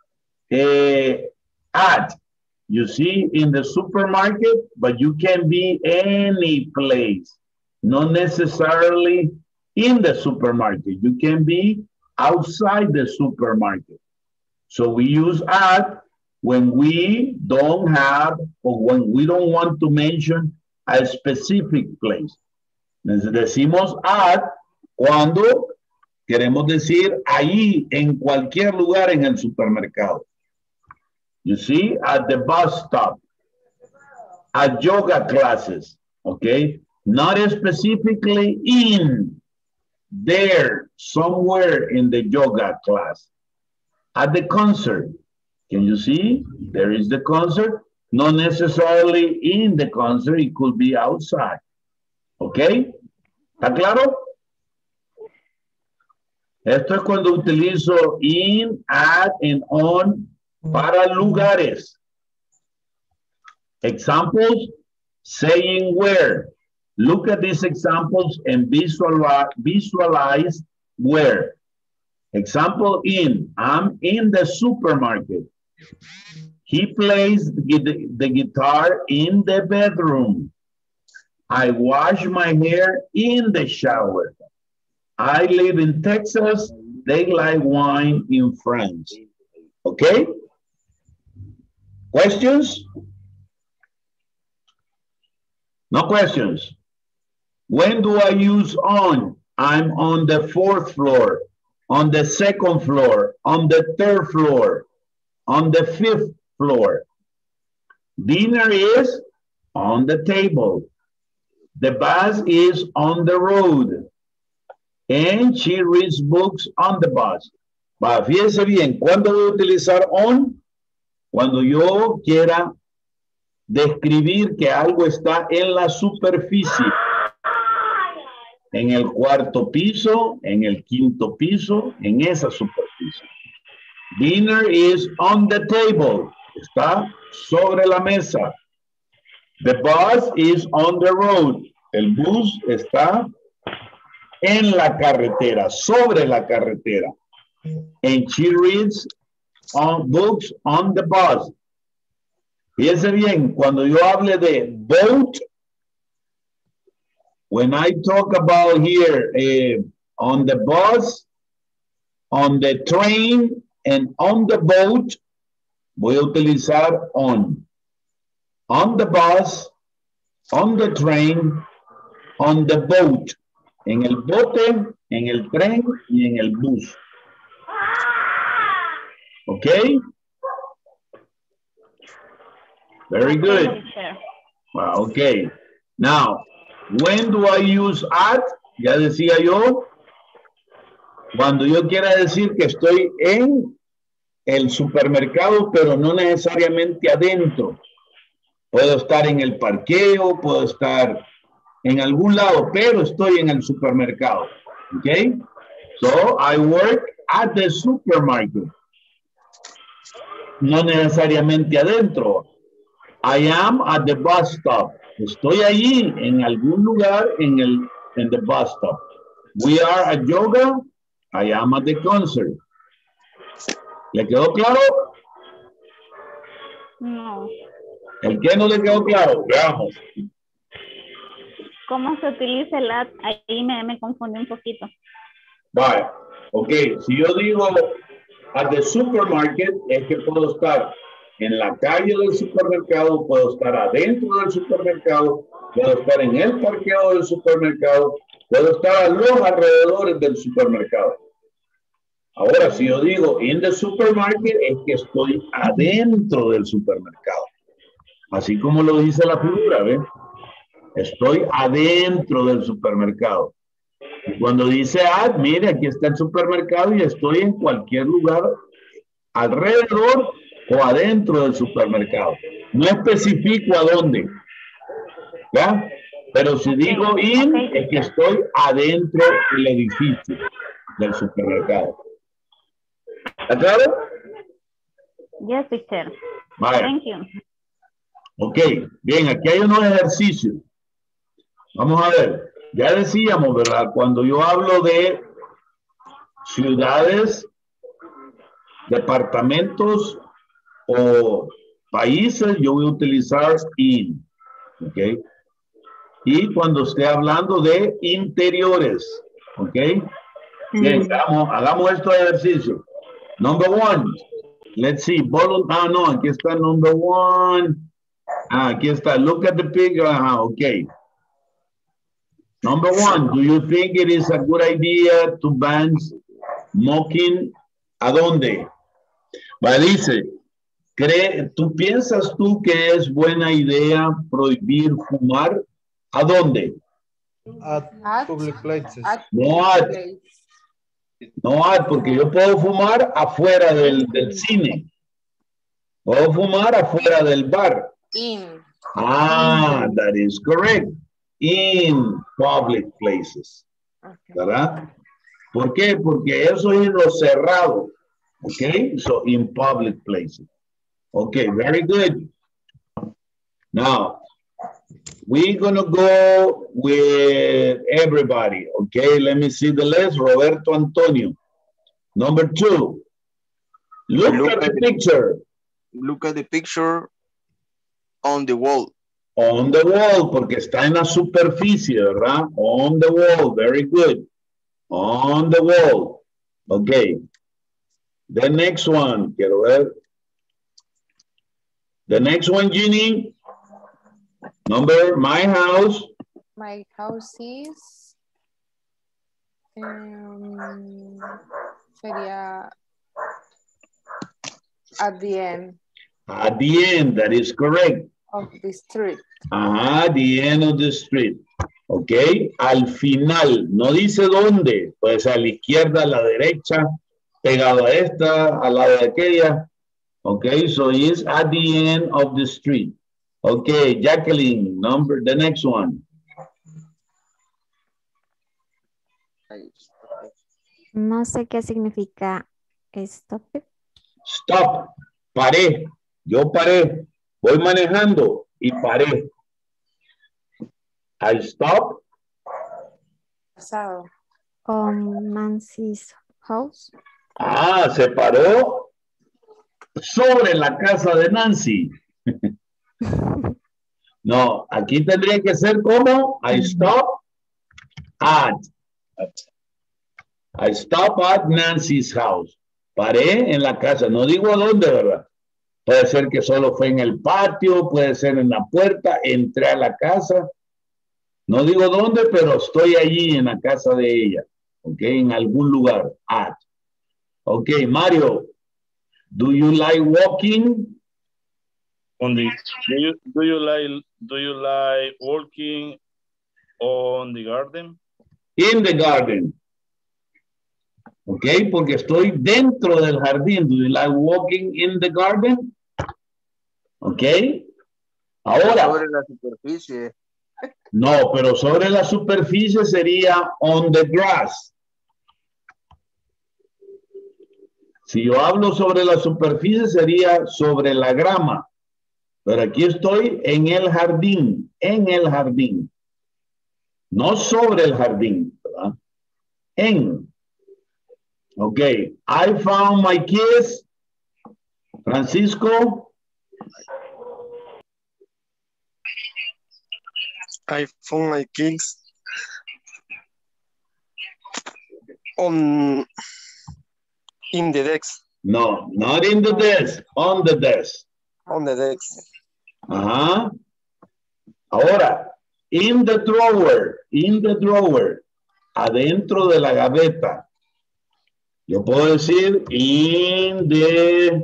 at, you see in the supermarket, but you can be any place, not necessarily in the supermarket. You can be outside the supermarket. So we use at when we don't have or when we don't want to mention a specific place. Decimos at cuando queremos decir ahí, en cualquier lugar en el supermercado. You see, at the bus stop, at yoga classes, okay? Not specifically in, there, somewhere in the yoga class. At the concert, can you see? There is the concert. Not necessarily in the concert, it could be outside. Okay? ¿Está claro? Esto es cuando utilizo in, at, and on para lugares. Examples, saying where. Look at these examples and visualize where. Example in, I'm in the supermarket. He plays the guitar in the bedroom. I wash my hair in the shower. I live in Texas. They like wine in France. Okay? Questions? No questions. When do I use on? I'm on the fourth floor, on the second floor, on the third floor, on the fifth floor. Dinner is on the table. The bus is on the road. And she reads books on the bus. Va, fíjense bien, ¿cuándo voy a utilizar on? Cuando yo quiera describir que algo está en la superficie. En el cuarto piso, en el quinto piso, en esa superficie. Dinner is on the table. Está sobre la mesa. The bus is on the road. El bus está en la carretera, sobre la carretera. and she reads books on the bus. Fíjense bien, cuando yo hable de boat, when I talk about here on the bus, on the train, and on the boat, voy a utilizar on. On the bus, on the train, on the boat. En el bote, en el tren y en el bus. Okay? Very good. Wow, okay. Now, when do I use at? Ya decía yo, cuando yo quiera decir que estoy en el supermercado, pero no necesariamente adentro. Puedo estar en el parqueo, puedo estar en algún lado, pero estoy en el supermercado. Okay? So, I work at the supermarket. No necesariamente adentro. I am at the bus stop. Estoy allí en algún lugar en the bus stop. We are at yoga. I am at the concert. ¿Le quedó claro? No. ¿El qué no le quedó claro? Veamos. ¿Cómo se utiliza el at? Ahí me confundí un poquito. Vale. Ok, si yo digo at the supermarket, es que puedo estar en la calle del supermercado, puedo estar adentro del supermercado, puedo estar en el parqueo del supermercado, puedo estar a los alrededores del supermercado. Ahora, si yo digo in the supermarket, es que estoy adentro del supermercado. Así como lo dice la figura, ¿ves? Estoy adentro del supermercado. Y cuando dice at, mire, aquí está el supermercado y estoy en cualquier lugar alrededor o adentro del supermercado. No especifico a dónde. ¿Ya? Pero si digo in, es que estoy adentro del edificio del supermercado. ¿Está claro? Yes, teacher. Vale. Thank you. Ok, bien, aquí hay unos ejercicios. Vamos a ver. Ya decíamos, ¿verdad? Cuando yo hablo de ciudades, departamentos o países, yo voy a utilizar in. ¿Ok? Y cuando esté hablando de interiores. ¿Ok? Bien, hagamos estos ejercicios. Number one. Let's see. No, aquí está number one. Aquí está. Look at the picture. Ok. Number one, do you think it is a good idea to ban smoking? ¿A dónde? Va, dice, ¿piensas tú que es buena idea prohibir fumar? ¿A dónde? At public places. No at, porque yo puedo fumar afuera del cine. Puedo fumar afuera del bar. In. That is correct. In public places. ¿Verdad? ¿Por qué? Porque eso es lo cerrado. Ok, so in public places. Okay, very good. Now, we're gonna go with everybody. Okay, let me see the list. Roberto Antonio. Number two. Look at the picture. Look at the picture on the wall. On the wall, porque está en la superficie, ¿verdad? On the wall, very good. On the wall. Okay. The next one, quiero ver. The next one, Ginny. Number, my house. My house is sería at the end. At the end, that is correct. Of the street. Ajá, the end of the street. Ok, al final, no dice dónde, pues a la izquierda, a la derecha, pegado a esta, al lado de aquella. Ok, so it's at the end of the street. Ok, Jacqueline, the next one. No sé qué significa stop. Stop, paré, yo paré, voy manejando y paré. I stop. Pasado. Man's house. Ah, se paró sobre la casa de Nancy. No, aquí tendría que ser como I stop at. I stop at Nancy's house. Paré en la casa. No digo a dónde, ¿verdad? Puede ser que solo fue en el patio, puede ser en la puerta, entré a la casa. No digo dónde, pero estoy allí en la casa de ella. ¿Ok? En algún lugar. At. Ok, Mario. Do you like walking? Do you like walking on the garden? In the garden. Ok, porque estoy dentro del jardín. Do you like walking in the garden? Ok. Ahora. Sobre la superficie. No, pero sobre la superficie sería on the grass. Si yo hablo sobre la superficie sería sobre la grama. Pero aquí estoy en el jardín. En el jardín. No sobre el jardín, ¿verdad? En. Ok. I found my keys. Francisco. I found my keys in the desk. No, not in the desk. On the desk. On the desk. Ajá. Ahora, in the drawer. In the drawer. Adentro de la gaveta. Yo puedo decir in the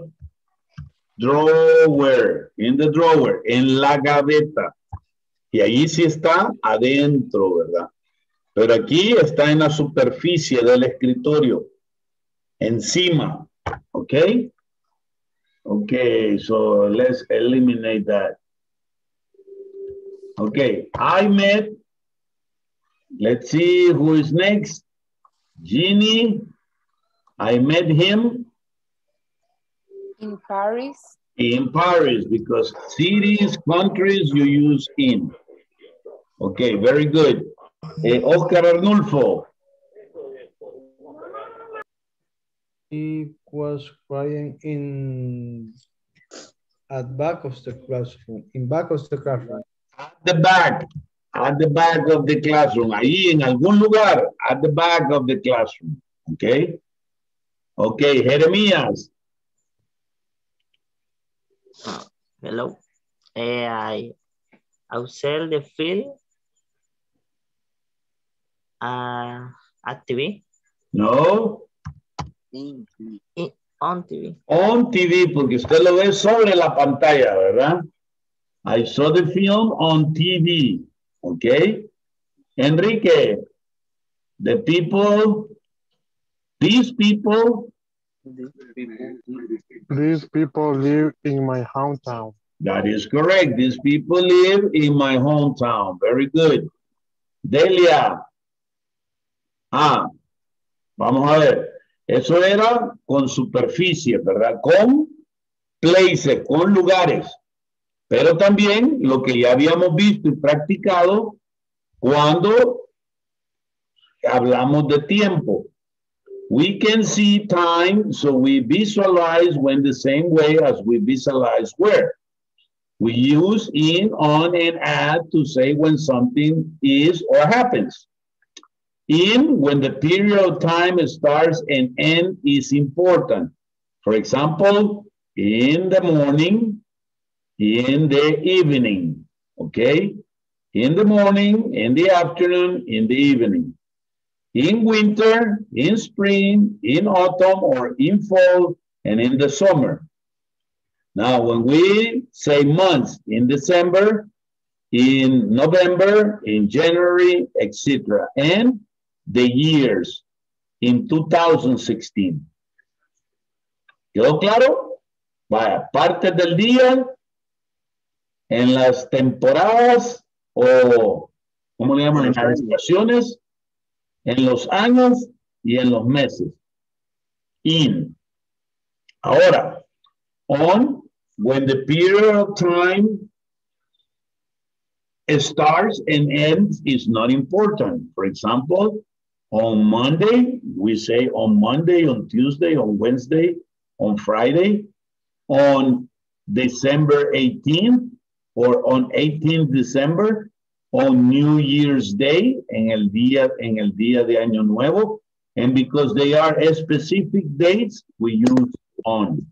drawer. In the drawer. En la gaveta. Y ahí sí está adentro, ¿verdad? Pero aquí está en la superficie del escritorio. Encima. ¿Ok? Ok, so let's eliminate that. Okay, I met, let's see who is next. Ginny, I met him. In Paris. In Paris, because cities, countries, you use in. Okay, very good. Oscar Arnulfo. He was crying at back of the classroom. In back of the classroom. At the back of the classroom. Ahí en algún lugar. At the back of the classroom. Okay. Okay, Jeremías. Hello. I observe the film at TV. No. On TV. On TV, porque usted lo ve sobre la pantalla, ¿verdad? I saw the film on TV. Okay. Enrique, these people live in my hometown. That is correct. These people live in my hometown. Very good. Delia. Vamos a ver. Eso era con superficie, ¿verdad? Con places, con lugares. Pero también lo que ya habíamos visto y practicado cuando hablamos de tiempo. We can see time, so we visualize when the same way as we visualize where. We use in, on, and at to say when something is or happens. In, when the period of time starts and ends is important. For example, in the morning, in the evening, okay? In the morning, in the afternoon, in the evening. In winter, in spring, in autumn, or in fall, and in the summer. Now, when we say months, in December, in November, in January, etc. And the years in 2016. ¿Quedó claro? Vaya, parte del día, en las temporadas, o, ¿cómo le llaman? En las estaciones, en los años y en los meses. In. Ahora, on, when the period of time starts and ends is not important. For example, On Monday, we say on Monday, on Tuesday, on Wednesday, on Friday, on December 18th, or on 18th December, on New Year's Day, en el día de Año Nuevo. And because they are specific dates, we use on.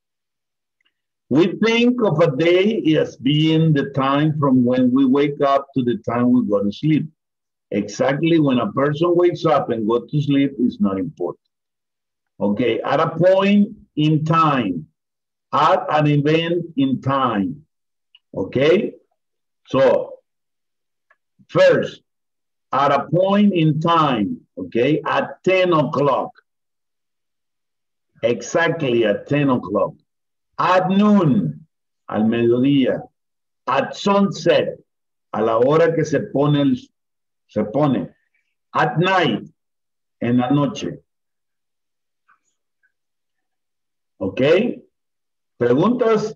We think of a day as being the time from when we wake up to the time we go to sleep. Exactly when a person wakes up and go to sleep is not important. Okay, at a point in time, at an event in time. Okay, so first, at a point in time, okay, at 10 o'clock. Exactly at 10 o'clock. At noon, al mediodía. At sunset, a la hora que se pone. At night, en la noche. ¿Ok? ¿Preguntas?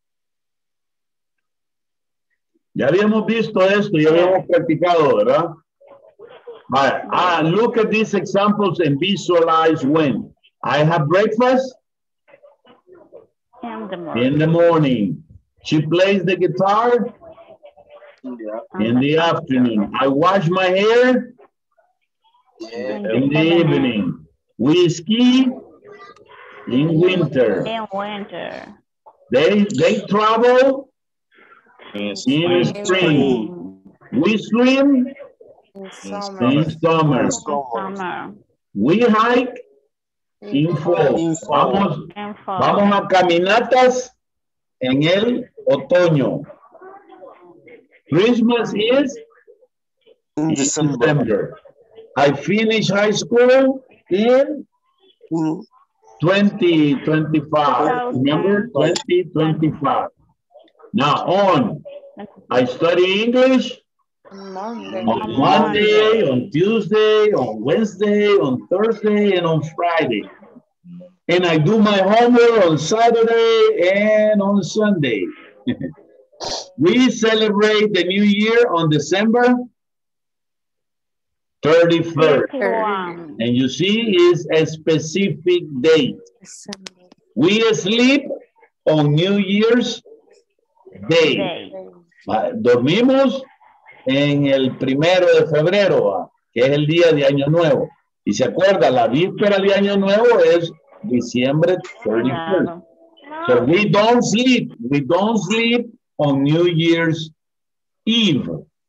Ya habíamos visto esto, ya habíamos practicado, ¿verdad? Look at these examples and visualize when. I have breakfast in the morning. She plays the guitar in the afternoon. I wash my hair in the evening. We ski in winter. They travel in spring. We swim in summer. We hike in fall. Vamos a caminatas en el otoño. Christmas is in December. I finished high school in 2025. Remember? 2025. Now I study English on Monday, on Tuesday, on Wednesday, on Thursday, and on Friday. And I do my homework on Saturday and on Sunday. We celebrate the new year on December 31st. And you see, it's a specific date. We sleep on New Year's Day. Dormimos en el 1 de febrero, que es el día de Año Nuevo. Y se acuerda, la víspera de Año Nuevo es December 31st. So we don't sleep. We don't sleep on New Year's Eve.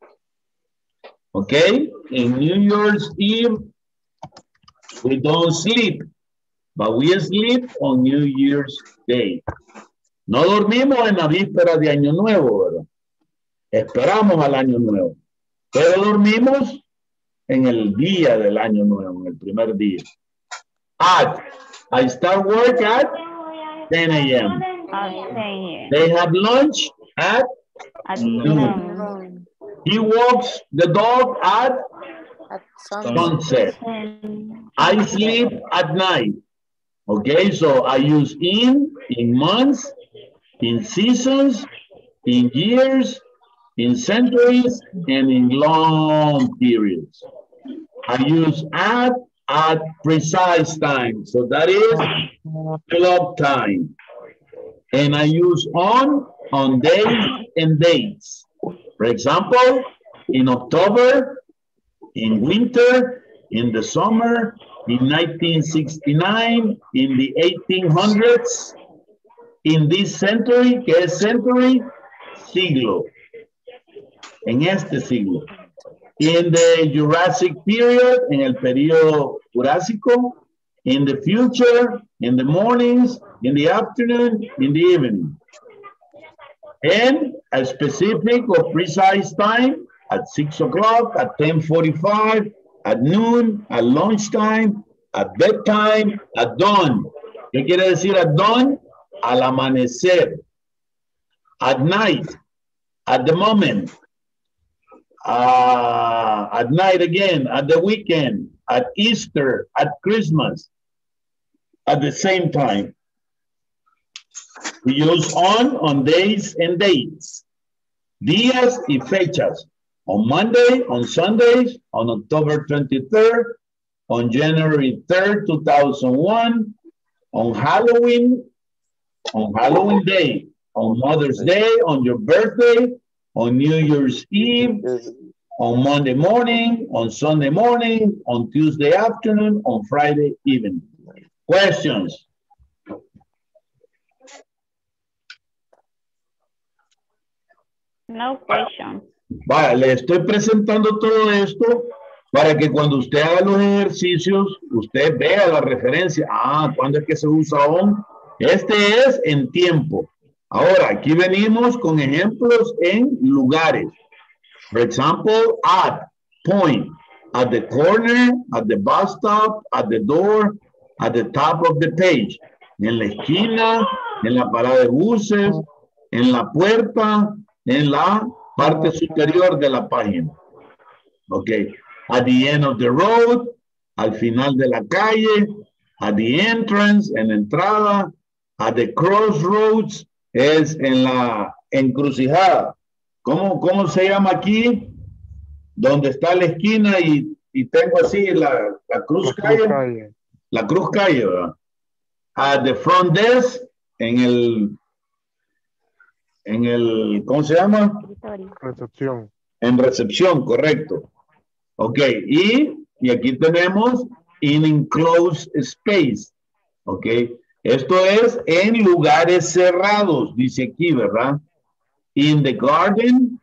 Okay? In New Year's Eve, we don't sleep. But we sleep on New Year's Day. No dormimos en la víspera de Año Nuevo, ¿verdad? Esperamos al Año Nuevo. Pero dormimos en el día del Año Nuevo, en el primer día. I start work at 10 a.m. They have lunch at noon. He walks the dog at sunset. I sleep at night. Okay, so I use in months, in seasons, in years, in centuries, and in long periods. I use at precise time. So that is clock time. And I use on days and dates. For example, in October, in winter, in the summer, in 1969, in the 1800s, in this century, ¿qué es century? Siglo. En este siglo. In the Jurassic period, en el periodo Jurásico, in the future, in the mornings, in the afternoon, in the evening. And a specific or precise time at 6 o'clock, at 10:45, at noon, at lunchtime, at bedtime, at dawn. ¿Qué quiere decir at dawn? Al amanecer. At night, at the moment. At night again, at the weekend, at Easter, at Christmas, at the same time. We use on days and dates. Días y fechas. On Monday, on Sundays, on October 23rd, on January 3rd, 2001, on Halloween Day, on Mother's Day, on your birthday, on New Year's Eve, on Monday morning, on Sunday morning, on Tuesday afternoon, on Friday evening. Questions? No question. Vale, le estoy presentando todo esto para que cuando usted haga los ejercicios, usted vea la referencia. Ah, ¿cuándo es que se usa on? Este es en tiempo. Ahora, aquí venimos con ejemplos en lugares. For example, at, point, at the corner, at the bus stop, at the door, at the top of the page. En la esquina, en la parada de buses, en la puerta, en la parte superior de la página. Ok. At the end of the road, al final de la calle, at the entrance, en la entrada, at the crossroads, es en la encrucijada. ¿Cómo se llama aquí? Donde está la esquina y tengo así la cruz calle. La cruz calle, ¿verdad? At the front desk, en el, ¿cómo se llama? Recepción. En recepción, correcto. Ok, y aquí tenemos in enclosed space. Ok, esto es en lugares cerrados, dice aquí, ¿verdad? In the garden,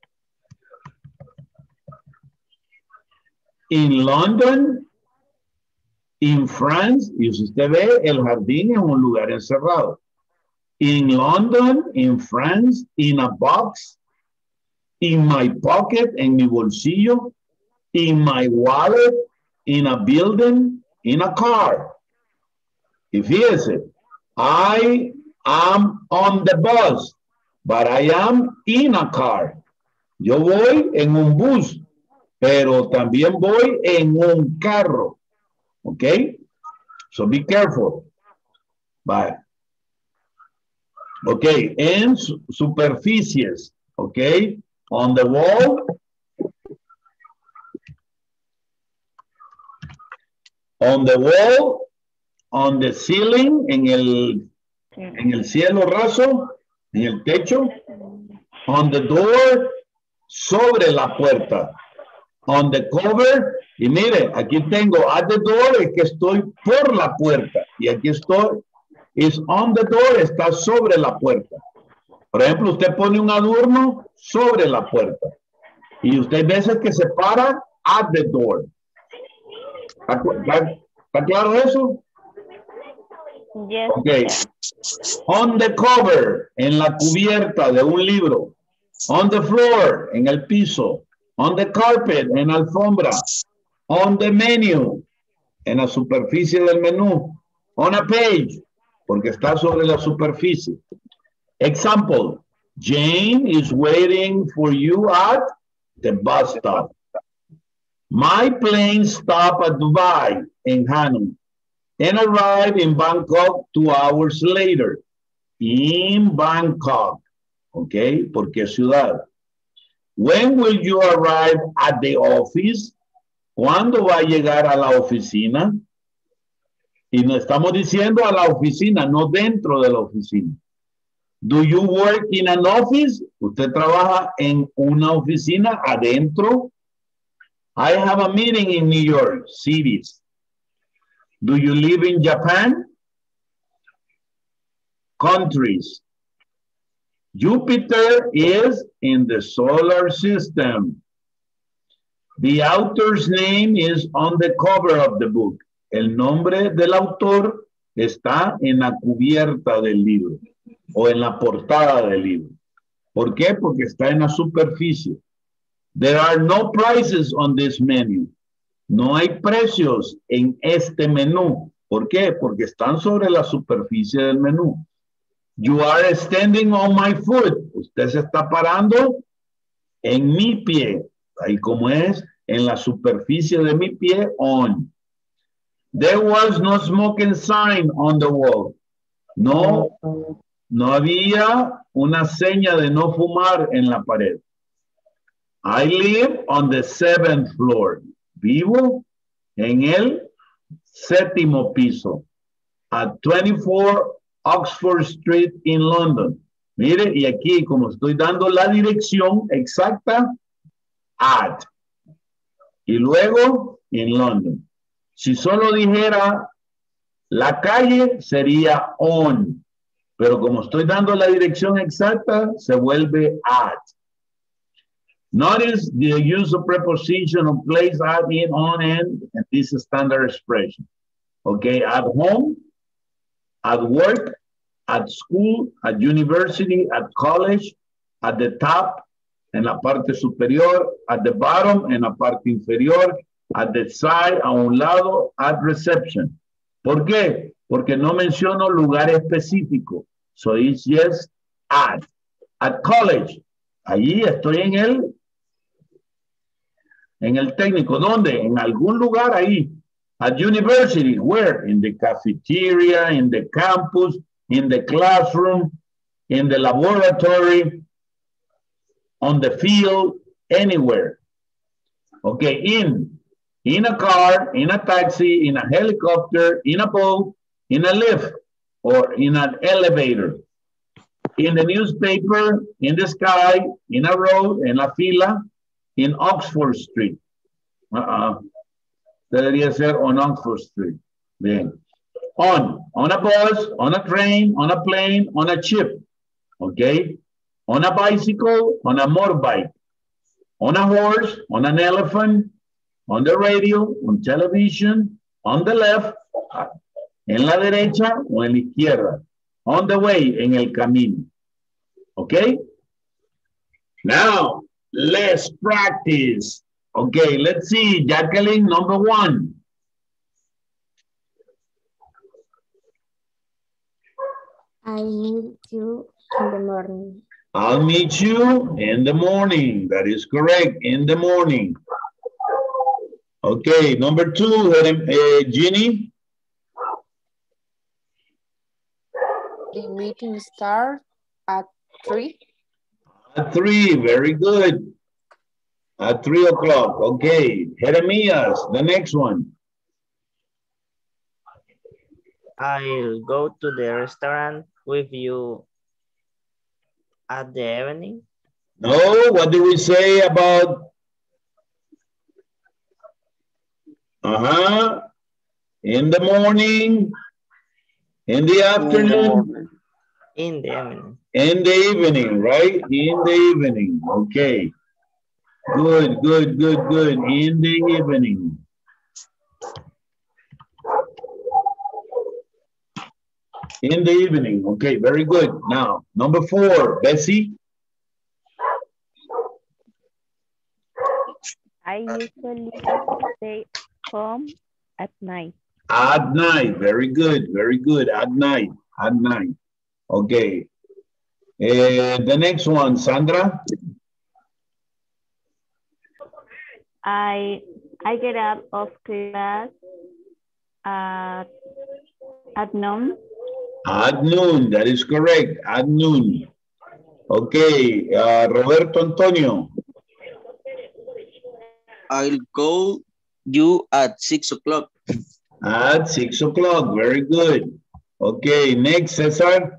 in London, in France, y si usted ve, el jardín es un lugar encerrado. In London, in France, in a box, in my pocket, en mi bolsillo, in my wallet, in a building, in a car. Y fíjese, I am on the bus, but I am in a car. Yo voy en un bus, pero también voy en un carro. ¿Ok? So be careful. Bye. Ok, en superficies. Ok, on the wall. On the wall, on the ceiling, en el cielo raso, en el techo. On the door, sobre la puerta. On the cover, y mire, aquí tengo at the door, es que estoy por la puerta. Y aquí estoy, is on the door, está sobre la puerta. Por ejemplo, usted pone un adorno sobre la puerta. Y usted veces que se para at the door. ¿Está claro eso? Yes. Okay. On the cover, en la cubierta de un libro. On the floor, en el piso. On the carpet, en la alfombra. On the menu, en la superficie del menú. On a page, porque está sobre la superficie. Example, Jane is waiting for you at the bus stop. My plane stopped at Dubai in Hanoi and arrived in Bangkok 2 hours later. In Bangkok. Okay, porque ciudad. When will you arrive at the office? ¿Cuándo va a llegar a la oficina? Y no estamos diciendo a la oficina, no dentro de la oficina. Do you work in an office? ¿Usted trabaja en una oficina adentro? I have a meeting in New York City. Do you live in Japan? Countries. Jupiter is in the solar system. The author's name is on the cover of the book. El nombre del autor está en la cubierta del libro o en la portada del libro. ¿Por qué? Porque está en la superficie. There are no prices on this menu. No hay precios en este menú. ¿Por qué? Porque están sobre la superficie del menú. You are standing on my foot. Usted se está parando en mi pie. Ahí como es, en la superficie de mi pie, on. There was no smoking sign on the wall. No había una seña de no fumar en la pared. I live on the 7th floor. Vivo en el 7º piso. At 24 Oxford Street in London. Mire, y aquí como estoy dando la dirección exacta, at. Y luego, in London. Si solo dijera la calle, sería on. Pero como estoy dando la dirección exacta, se vuelve at. Notice the use of preposition of place, at, in, on, and this is standard expression. Okay, at home, at work, at school, at university, at college, at the top, en la parte superior, at the bottom, en la parte inferior, at the side, a un lado, at reception. ¿Por qué? Porque no menciono lugar específico. So it's just at. At college. Allí estoy en el técnico. ¿Dónde? En algún lugar ahí. At university. Where? In the cafeteria, in the campus, in the classroom, in the laboratory, on the field, anywhere. Okay, in a car, in a taxi, in a helicopter, in a boat, in a lift, or in an elevator. In the newspaper, in the sky, in a road, en la fila, in Oxford Street. Debería ser on Oxford Street. Bien. On a bus, on a train, on a plane, on a ship. Okay? On a bicycle, on a motorbike. On a horse, on an elephant, on the radio, on television, on the left, en la derecha o en la izquierda. On the way, en el camino. Okay? Now, let's practice. Okay, let's see. Jacqueline, number 1. I meet you in the morning. I'll meet you in the morning. That is correct, in the morning. Okay, number 2, Ginny. The meeting starts at 3. At 3, very good. At 3 o'clock, okay. Jeremias, the next one. I'll go to the restaurant with you at the evening. No, what do we say about? In the morning, in the afternoon. In the evening. In the evening, right? In the evening, okay. Good. In the evening. In the evening, okay, very good. Now, number 4, Bessie. I usually stay home at night. At night, very good, at night. Okay. The next one, Sandra. I get out of class at noon. At noon, that is correct, at noon. Okay, Roberto Antonio. I'll call you at 6 o'clock. At 6 o'clock, very good. Okay, next, Cesar.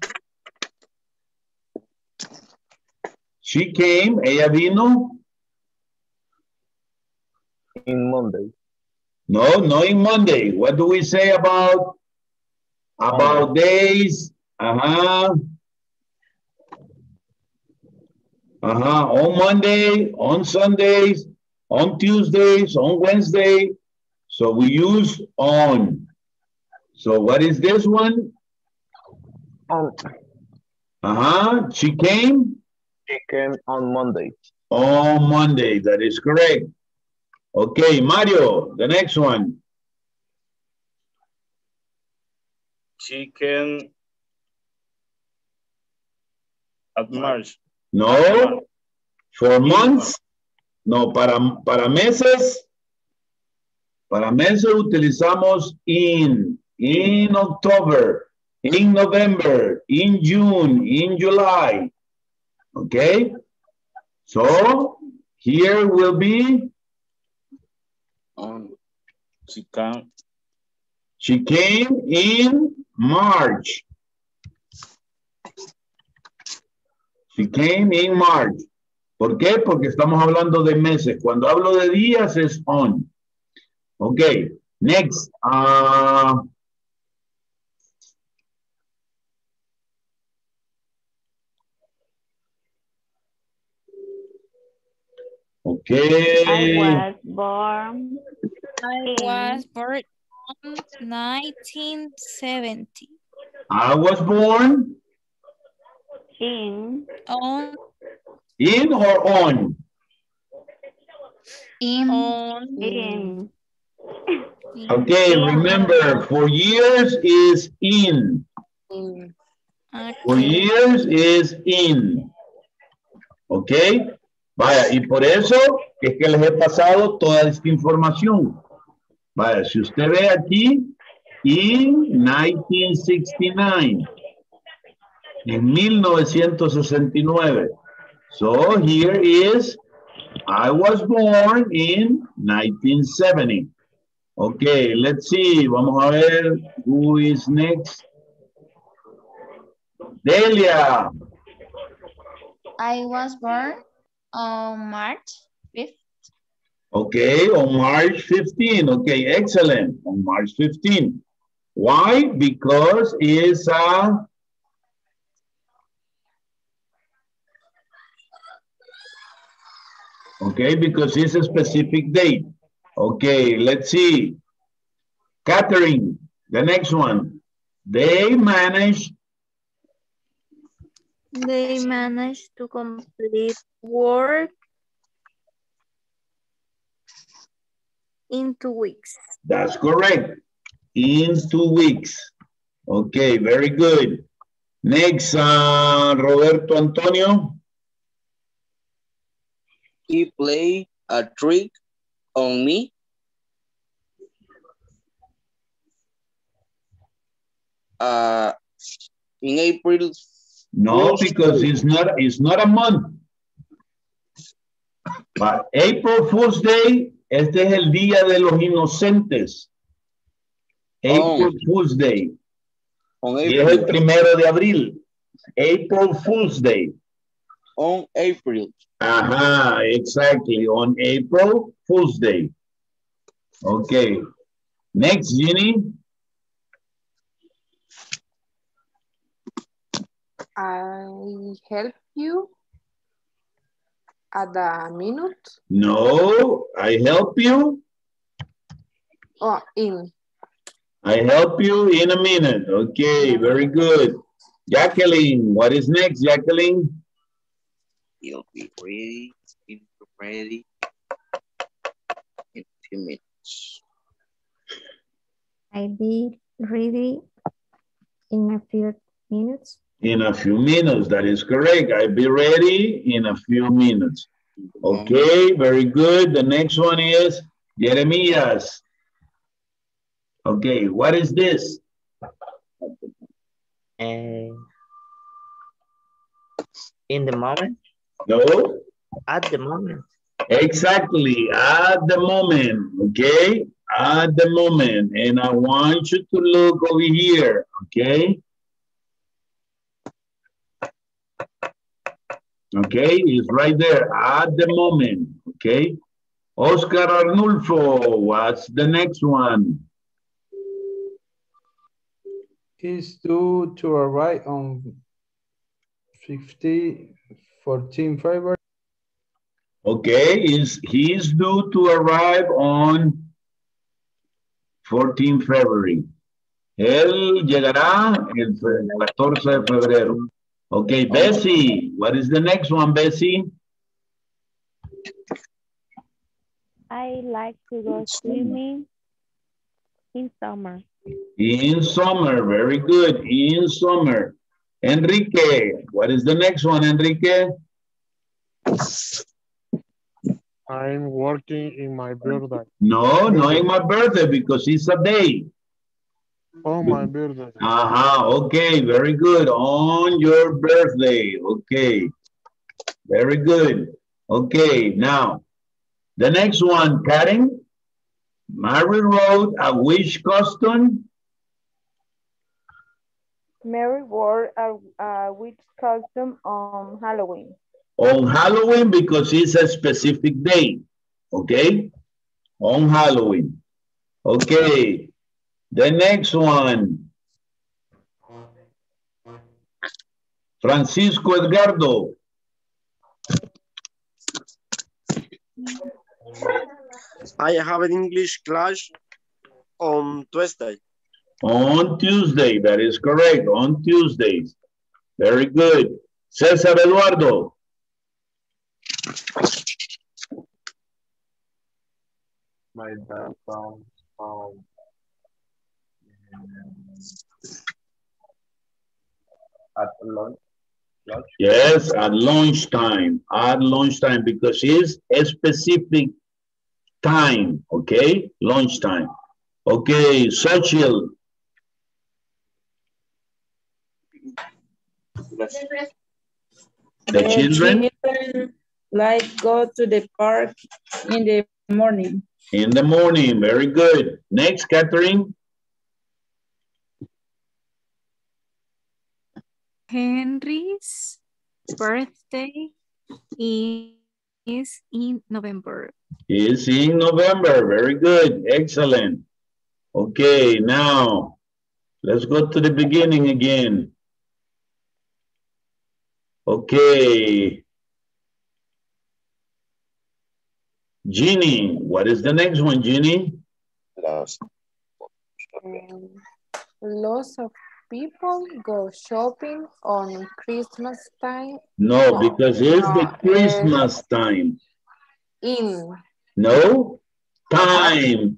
She came, ella vino. In Monday. No, in Monday. What do we say about days? On Monday, on Sundays, on Tuesdays, on Wednesday. So we use on. So what is this one? She came? She came on Monday. On Monday, that is correct. Okay, Mario, the next one. She came at March. No, for months. No, para meses. Para meses utilizamos in October, in November, in June, in July. Okay? So, here will be She came in March. She came in March. ¿Por qué? Porque estamos hablando de meses. Cuando hablo de días es on. Okay, next. Okay. I was born in 1970. I was born in or on? in. Okay, remember, for years is in. Okay. For years is in. Okay. Vaya, y por eso es que les he pasado toda esta información. Vaya, si usted ve aquí, in 1969. En 1969. So here is, I was born in 1970. Okay, let's see. Vamos a ver who is next. Delia. I was born on March 5th. Okay, on March 15. Okay, excellent. On March 15. Why? Because it's a... Okay, because it's a specific date. Okay, let's see. Catherine, the next one. They managed to complete work in 2 weeks. That's correct. In 2 weeks. Okay, very good. Next, Roberto Antonio. He played a trick on me. In April. No, because it's not a month. But April Fool's Day, este es el día de los inocentes. April Fool's Day. Y es el 1 de abril. April Fool's Day. On April. Ajá, exactly. On April Fool's Day. Okay. Next, Ginny. I help you at a minute. No, I help you. Oh, in. I help you in a minute. Okay, very good. Jacqueline, what is next, Jacqueline? You'll be ready in a few minutes. I'll be ready in a few minutes. In a few minutes, that is correct. I'll be ready in a few minutes. Okay, very good. The next one is Jeremias. Okay, what is this? In the moment? No. At the moment. Exactly, at the moment, okay? At the moment. And I want you to look over here, okay? Okay, it's right there, at the moment, okay? Oscar Arnulfo, what's the next one? Is due to arrive on 14 February. Okay, he's due to arrive on 14 February. Él llegará el 14 de febrero. Okay, Bessie, what is the next one, Bessie? I like to go swimming in summer. In summer, very good, in summer. Enrique, what is the next one, Enrique? I'm working in my birthday. No, not in my birthday because it's a day. Oh, my birthday. Okay, very good. On your birthday, okay. Very good. Okay, now, the next one, Karen. Mary wrote a which costume? Mary wore a witch costume on Halloween. On Halloween because it's a specific day. Okay? On Halloween. Okay. The next one. Francisco Edgardo. I have an English class on Tuesday. On Tuesday, that is correct. On Tuesdays. Very good. Cesar Eduardo. My dad found at lunch. Yes, at lunchtime. At lunchtime because it's a specific time. Okay? Lunchtime. Okay, Xochitl. The children like go to the park in the morning. in the morning. Very good. Next, Catherine. Henry's birthday is in November. Is in November. Very good. Excellent. Okay, now let's go to the beginning again. Okay. Jeannie, what is the next one, Jeannie? Lots of people go shopping on Christmas time. No, because it's the Christmas time. In. No? Time.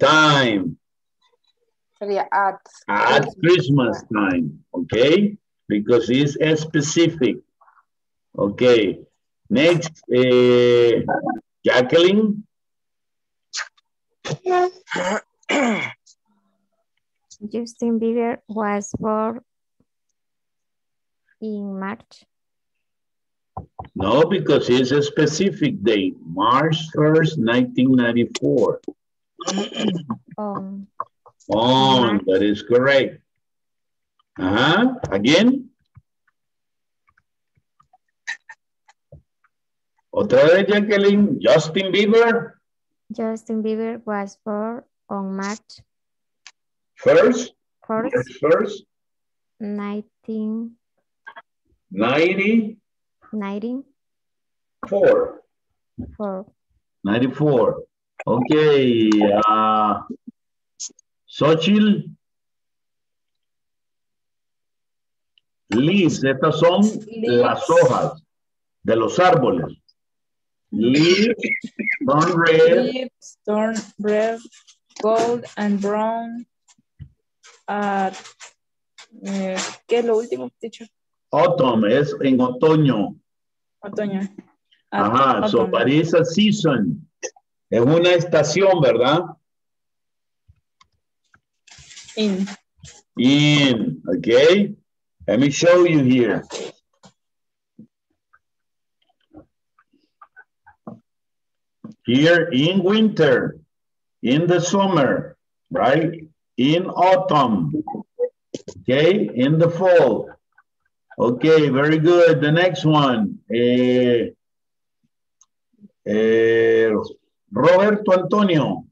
Sería at. At Christmas time, okay? Because it's a specific. Okay. Next, Jacqueline. Justin Bieber was born in March. No, because it's a specific date. March 1st, 1994. On, that is correct. Again. Otra vez, Jacqueline. Justin Bieber. Justin Bieber was born on March First. 1994. 94. Okay. Xochitl. Leaves. Estas son las hojas de los árboles. Leaves, turn red. Leaves turn red, gold and brown. ¿Qué es lo último, teacher? Autumn es en otoño. Otoño. Ajá, so parece a season. Es una estación, ¿verdad? In. In, okay. Let me show you here. Here in winter, in the summer, right? In autumn, okay? In the fall. Okay, very good. The next one. Roberto Antonio.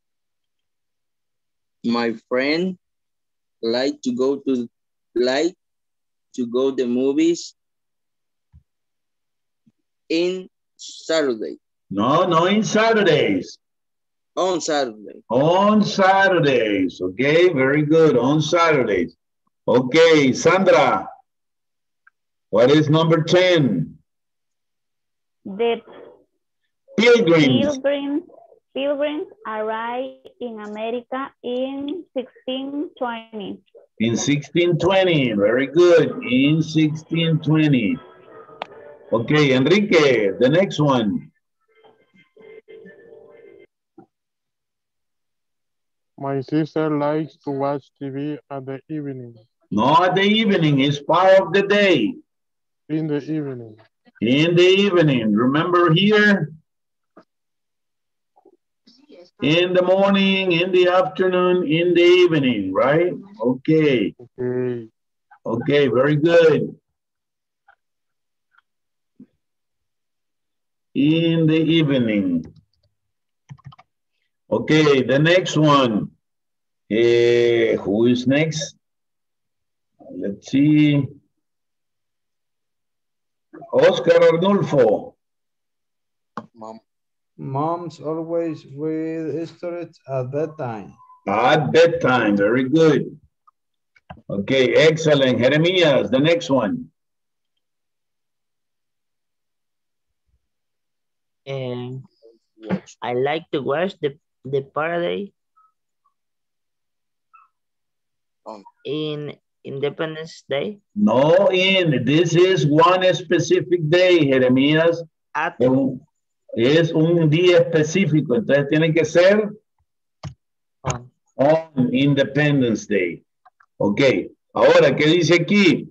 My friend like to go to the movies in Saturday. No, in Saturdays. On Saturday. On Saturdays, okay, very good, on Saturdays. Okay, Sandra, what is number 10? The Pilgrims. Pilgrims arrived in America in 1620. In 1620, very good, in 1620. Okay, Enrique, the next one. My sister likes to watch TV at the evening. No, at the evening, it's part of the day. In the evening. In the evening, remember here? In the morning, in the afternoon, in the evening, right? Okay. Okay. Okay, very good. In the evening. Okay, the next one. Who is next? Let's see. Oscar Arnulfo. Moms always read stories at bedtime. At bedtime, very good. Okay, excellent. Jeremias, the next one. And I like to watch the parade in Independence Day. No, this is one specific day, Jeremías. Es un día específico, entonces tiene que ser on Independence Day. Ok, ahora, ¿qué dice aquí?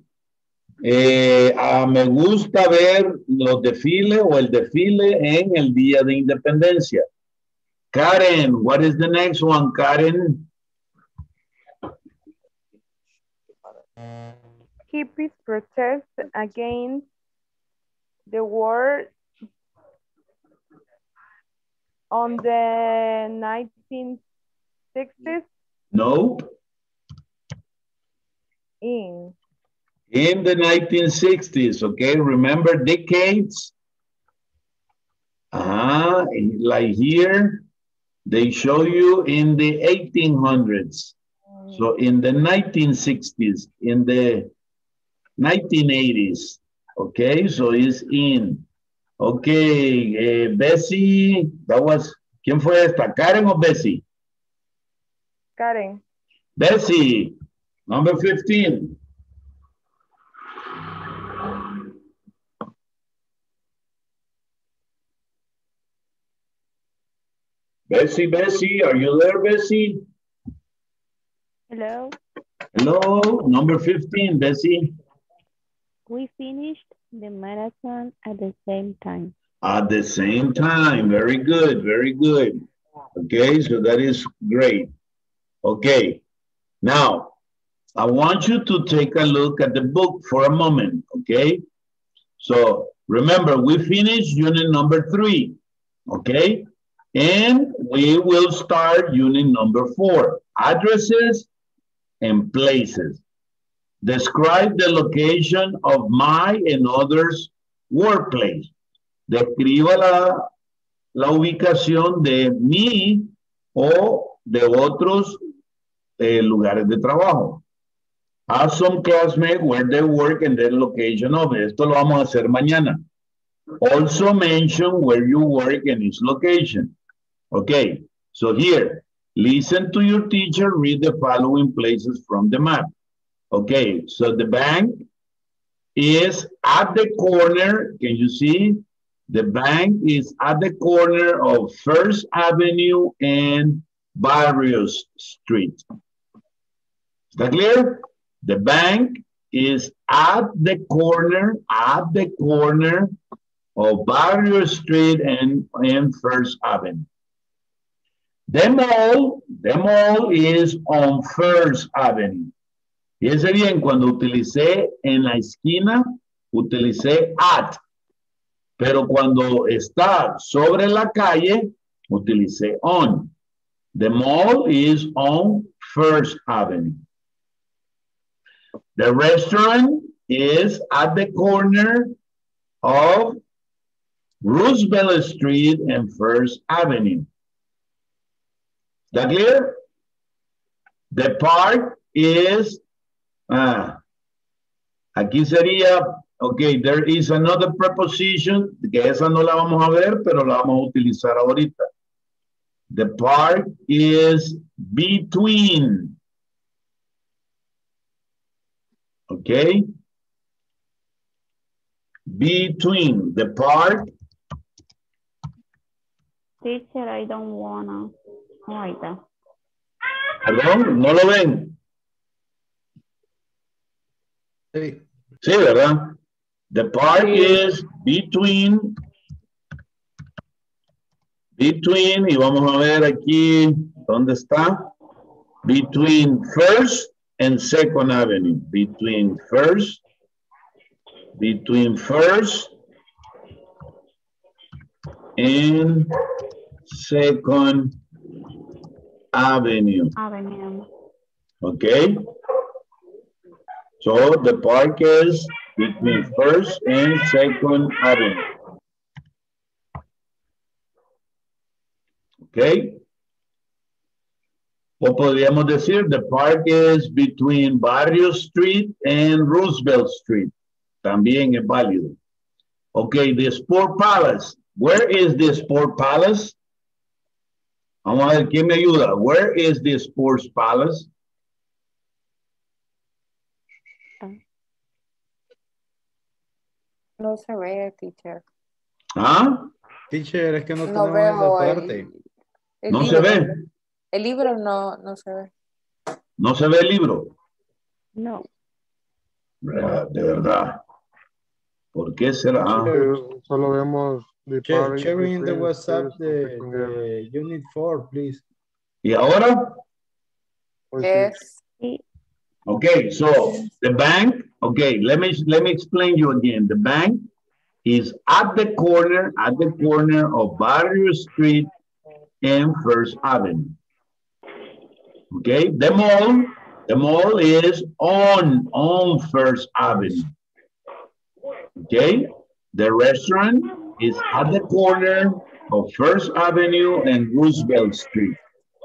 Me gusta ver los desfiles o el desfile en el Día de Independencia. Karen, what is the next one, Karen? Hippies protest against the war on the 1960s. No. In the 1960s, okay? Remember decades? Like here, they show you in the 1800s. So in the 1960s, in the 1980s, okay? So it's in. Okay, Bessie, ¿quién fue esta? ¿Karen o Bessie? Karen. Bessie, number 15. Bessie, are you there, Bessie? Hello. Hello, number 15, Bessie. We finished the marathon at the same time. At the same time, very good, very good. Okay, so that is great. Okay, now, I want you to take a look at the book for a moment, okay? So, remember, we finished unit number 3, okay? And we will start unit number 4, addresses and places. Describe the location of my and others' workplace. Describa la ubicación de mi o de otros lugares de trabajo. Ask some classmates where they work and their location of it. Esto lo vamos a hacer mañana. Also mention where you work and its location. Okay, so here, listen to your teacher, read the following places from the map. Okay, so the bank is at the corner. Can you see? The bank is at the corner of First Avenue and Barrios Street. Is that clear? The bank is at the corner of Barrios Street and First Avenue. The mall is on First Avenue. Fíjense bien, cuando utilicé en la esquina, utilicé at. Pero cuando está sobre la calle, utilicé on. The mall is on First Avenue. The restaurant is at the corner of Roosevelt Street and First Avenue. Is that clear? The park is, aquí sería, okay, there is another preposition, que esa no la vamos a ver, pero la vamos a utilizar ahorita. The park is between. Okay? Between the park. Teacher, I don't wanna. Oh, ahí está. Perdón, ¿no lo ven? Sí. Sí, ¿verdad? The park is between Between, y vamos a ver aquí, ¿dónde está? Between First and Second Avenue. Between First and Second Avenue. Okay. So the park is between First and Second Avenue. Okay. O podríamos decir the park is between Barrio Street and Roosevelt Street. También es válido. Okay, the Sport Palace. Where is the Sport Palace? Vamos a ver, ¿quién me ayuda? Where is the Sports Palace? No se ve, teacher. ¿Ah? Teacher, es que no No tenemos veo esa parte. el ¿No libro. se ve? El libro no se ve. ¿No se ve el libro? No. De verdad. ¿Por qué será? Solo vemos the park Sharing in the between WhatsApp First and Second Avenue. the Unit 4, please. ¿Y ahora? Yes. Okay, so the bank, okay, let me explain you again. The bank is at the corner of Barrio Street and First Avenue. Okay, the mall is on First Avenue. Okay, the restaurant is at the corner of First Avenue and Roosevelt Street.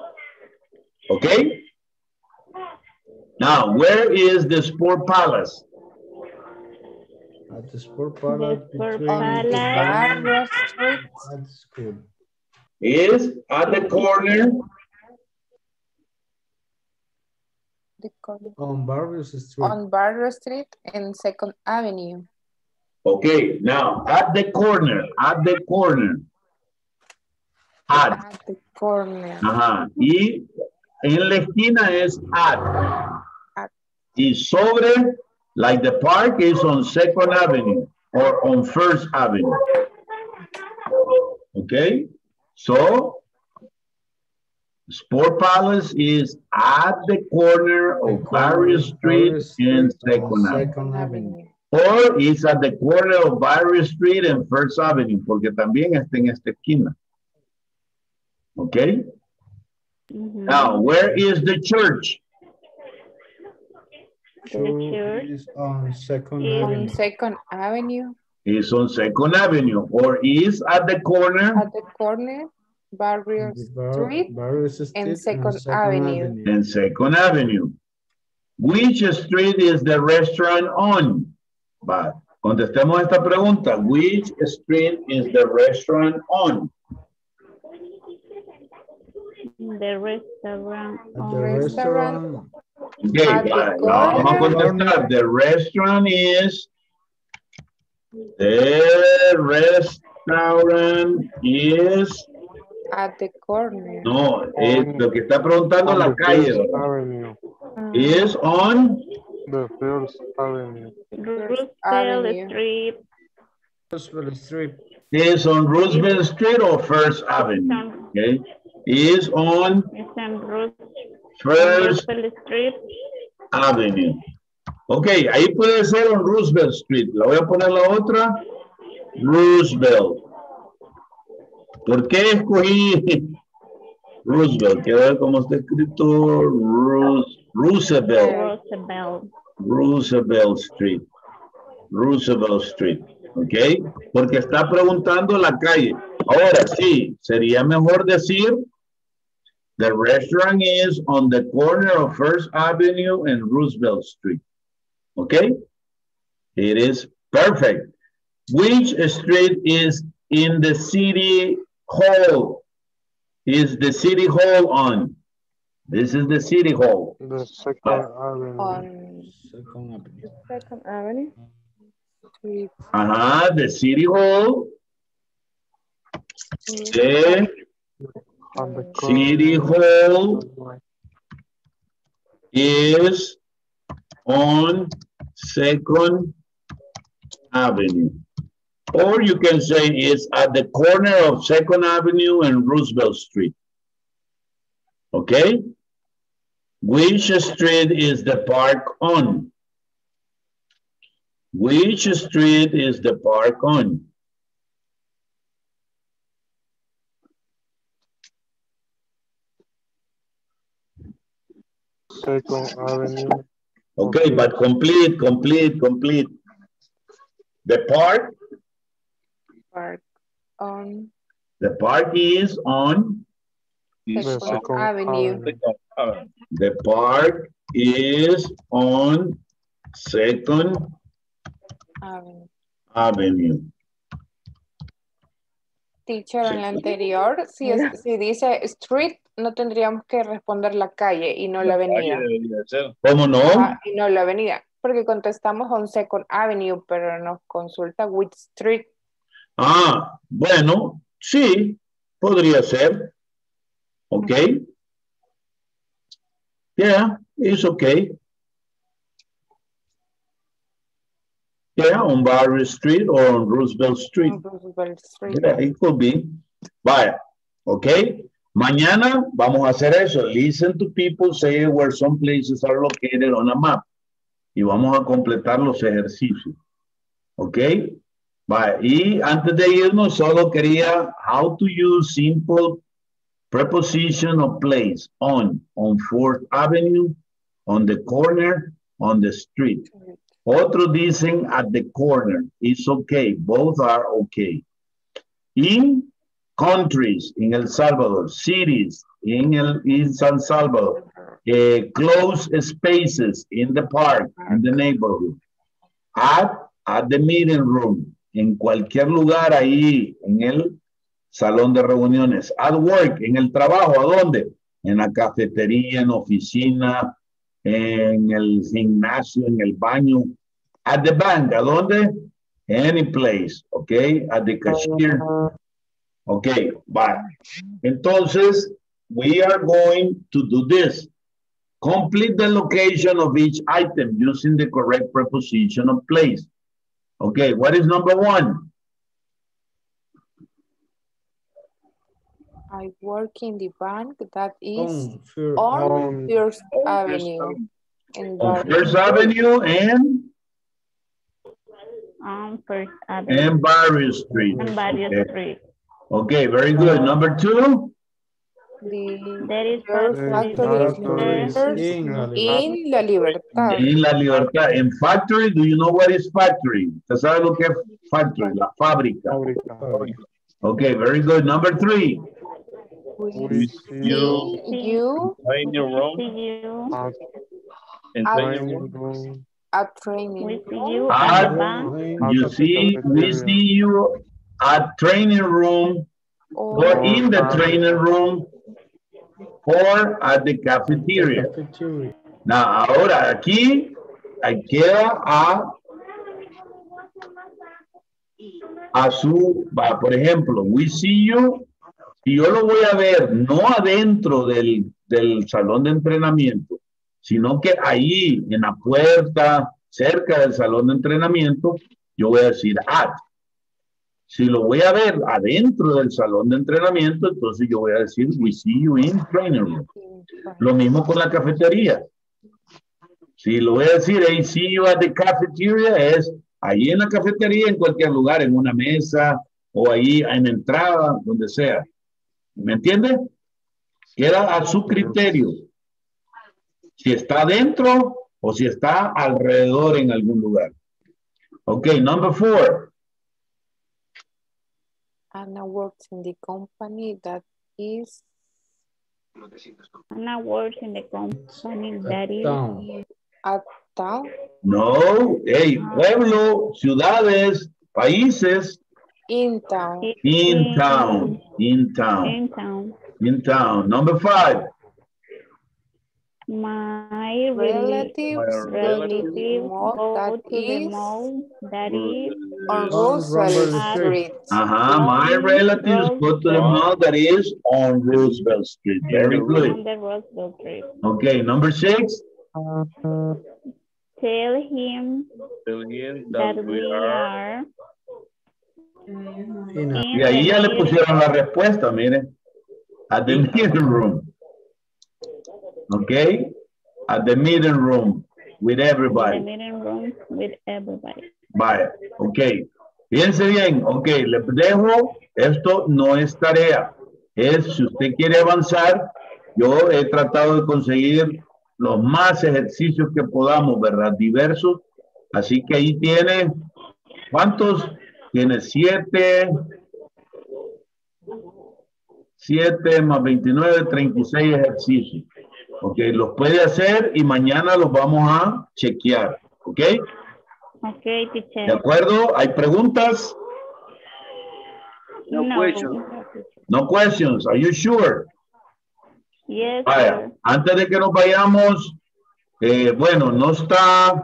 Okay? Now, where is the Sport Palace? At the Sport Palace between Barrio Street. That's good. Is at the corner On Barrio Street. On Barrio Street and Second Avenue. Okay, now at the corner. At the corner. Ajá. Y en la esquina es at. Y sobre, like the park is on Second Avenue or on First Avenue. Okay, so Sport Palace is at the corner of Barrio Street and Second Avenue. Or is at the corner of Barrio Street and First Avenue, porque también está en esta esquina. Okay? Now, where is the church? The church is on Second Avenue. Second Avenue. Is on Second Avenue, or is at the corner? At the corner, Barrio Street and Second Avenue. And Second Avenue. Which street is the restaurant on? Va, contestemos esta pregunta. Which street is the restaurant on? The restaurant. Okay, vamos a contestar. The restaurant is at the corner. No, lo que está preguntando la calle. Is on the First Avenue. Roosevelt Street. Is on Roosevelt Street or First Avenue? Okay. Is on First Street. Avenue. Ok, ahí puede ser on Roosevelt Street. La voy a poner la otra. Roosevelt. ¿Por qué escogí Roosevelt? Quiero ver cómo está escrito. Roosevelt. Roosevelt Street. Roosevelt Street. Ok, porque está preguntando la calle. Ahora sí, sería mejor decir the restaurant is on the corner of First Avenue and Roosevelt Street. Okay, it is perfect. Which street is in the city hall? Is the city hall on? This is the city hall. The Second Avenue. Second Avenue. The city hall. The city hall is on Second Avenue. Or you can say it's at the corner of 2nd Avenue and Roosevelt Street. Okay? Which street is the park on? Which street is the park on? Second Avenue. Okay, but complete. The park? Park on The park is on? Second Avenue. The park is on 2nd Avenue. Teacher, en la anterior, si dice street, no tendríamos que responder la calle y no la avenida. ¿Cómo no? Y no la avenida, porque contestamos on 2nd Avenue, pero nos consulta which street. Ah, bueno, sí, podría ser. Okay. Yeah, it's okay. Yeah, on Barry Street or on Roosevelt Street. Yeah, it could be. Vaya, okay. Mañana vamos a hacer eso. Listen to people say where some places are located on a map. Y vamos a completar los ejercicios. Okay. Vaya, y antes de irnos solo quería how to use simple preposition of place on 4th Avenue, on the corner, on the street. Otros dicen at the corner. It's okay. Both are okay. In countries, in El Salvador, cities, in San Salvador, closed spaces in the park, in the neighborhood, at the meeting room, en cualquier lugar ahí, en el salón de reuniones, at work, en el trabajo, ¿a dónde? En la cafetería, en oficina, en el gimnasio, en el baño, at the bank, ¿a dónde? Any place, okay, at the cashier. Okay, bye. Entonces, we are going to do this. Complete the location of each item using the correct preposition of place. Okay, what is number 1? I work in the bank that is on First Avenue. On First Avenue and? On First Avenue. And Barry Street. And Barry Street. Okay, very good. Number 2? There is factory in La Libertad. In La Libertad. In factory, do you know what is factory? ¿Usted sabe lo que es factory? La fábrica. Okay, very good. Number 3. We see you in your room. At training. We see you at the bank. We see you at training room or in the training room or at the cafeteria. Now, ahora aquí queda a su, por ejemplo, we see you, y yo lo voy a ver no adentro del salón de entrenamiento, sino que ahí en la puerta, cerca del salón de entrenamiento, yo voy a decir at. Si lo voy a ver adentro del salón de entrenamiento, entonces yo voy a decir we see you in training room. Lo mismo con la cafetería. Si lo voy a decir I see you at the cafeteria, es ahí en la cafetería, en cualquier lugar, en una mesa o ahí en entrada, donde sea. ¿Me entiende? Queda a su criterio. Si está dentro o si está alrededor en algún lugar. Okay, number 4. Anna works in the company that is. Anna works in the company that is. At town. No, hey, pueblo, ciudades, países. In town. In town. In town. In town. In town. Number 5. My relatives go to the mall that is on Roosevelt Street. My relatives go to the mall that is on Roosevelt Street. Very good. On the Roosevelt Street. Okay, number 6. Tell him that we are Y ahí ya le pusieron la respuesta, miren. At the meeting room. Okay? At the meeting room with everybody. The meeting room with everybody. Vaya, ok. Fíjense bien, ok, les dejo, esto no es tarea. Es, si usted quiere avanzar, yo he tratado de conseguir los más ejercicios que podamos, ¿verdad? Diversos. Así que ahí tiene, ¿cuántos? Tiene 7 más 29, 36 ejercicios. Ok, los puede hacer y mañana los vamos a chequear. Ok. Ok, teacher. ¿De acuerdo? ¿Hay preguntas? No questions. No questions. Are you sure? Yes, Vaya, sir. antes de que nos vayamos, bueno, no está,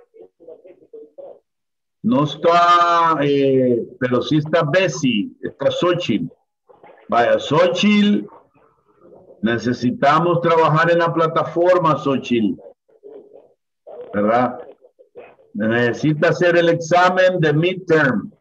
pero sí está Bessie, está Xochitl. Vaya, Xochitl, necesitamos trabajar en la plataforma, Xochitl, ¿verdad? Necesita hacer el examen de midterm.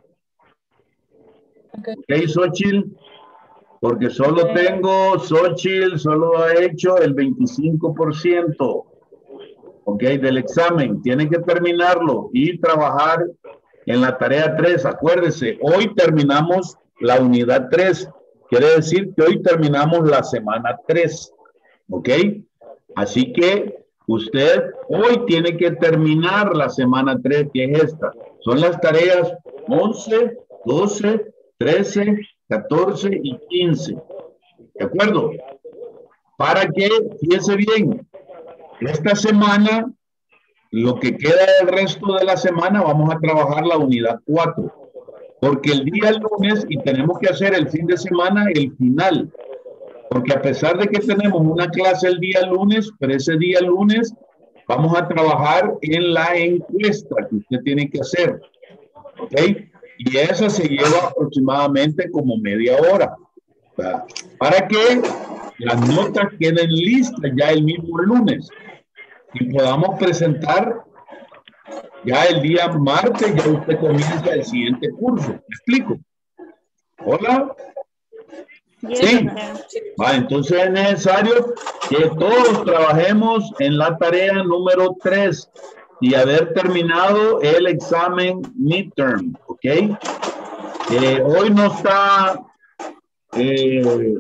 Ok, Xochitl, porque solo tengo, Xochitl solo ha hecho el 25%, ok, del examen. Tiene que terminarlo y trabajar en la tarea 3. Acuérdese, hoy terminamos la unidad 3. Quiere decir que hoy terminamos la semana 3, ok. Así que usted hoy tiene que terminar la semana 3, que es esta. Son las tareas 11, 12, 13, 14 y 15. ¿De acuerdo? Para que, fíjese bien, esta semana, lo que queda del resto de la semana, vamos a trabajar la unidad 4. Porque el día lunes, y tenemos que hacer el fin de semana, el final. Porque a pesar de que tenemos una clase el día lunes, pero ese día lunes vamos a trabajar en la encuesta que usted tiene que hacer. ¿Ok? Y esa se lleva aproximadamente como media hora. ¿Verdad? Para que las notas queden listas ya el mismo lunes y podamos presentar ya el día martes, ya usted comienza el siguiente curso. ¿Me explico? ¿Hola? Sí. Va, entonces es necesario que todos trabajemos en la tarea número 3 y haber terminado el examen midterm, ¿ok? Hoy no está hoy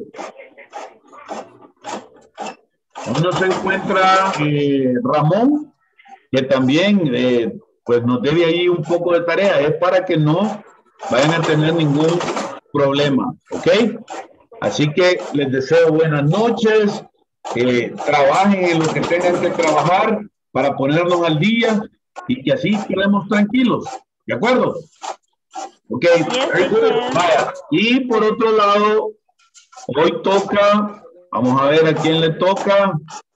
no se encuentra Ramón, que también pues nos debe ahí un poco de tarea. Es para que no vayan a tener ningún problema, ¿ok? Así que les deseo buenas noches, trabajen en lo que tengan que trabajar para ponernos al día y que así quedemos tranquilos, ¿de acuerdo? Ok, very good. Vaya. Y por otro lado, hoy toca, vamos a ver a quién le toca.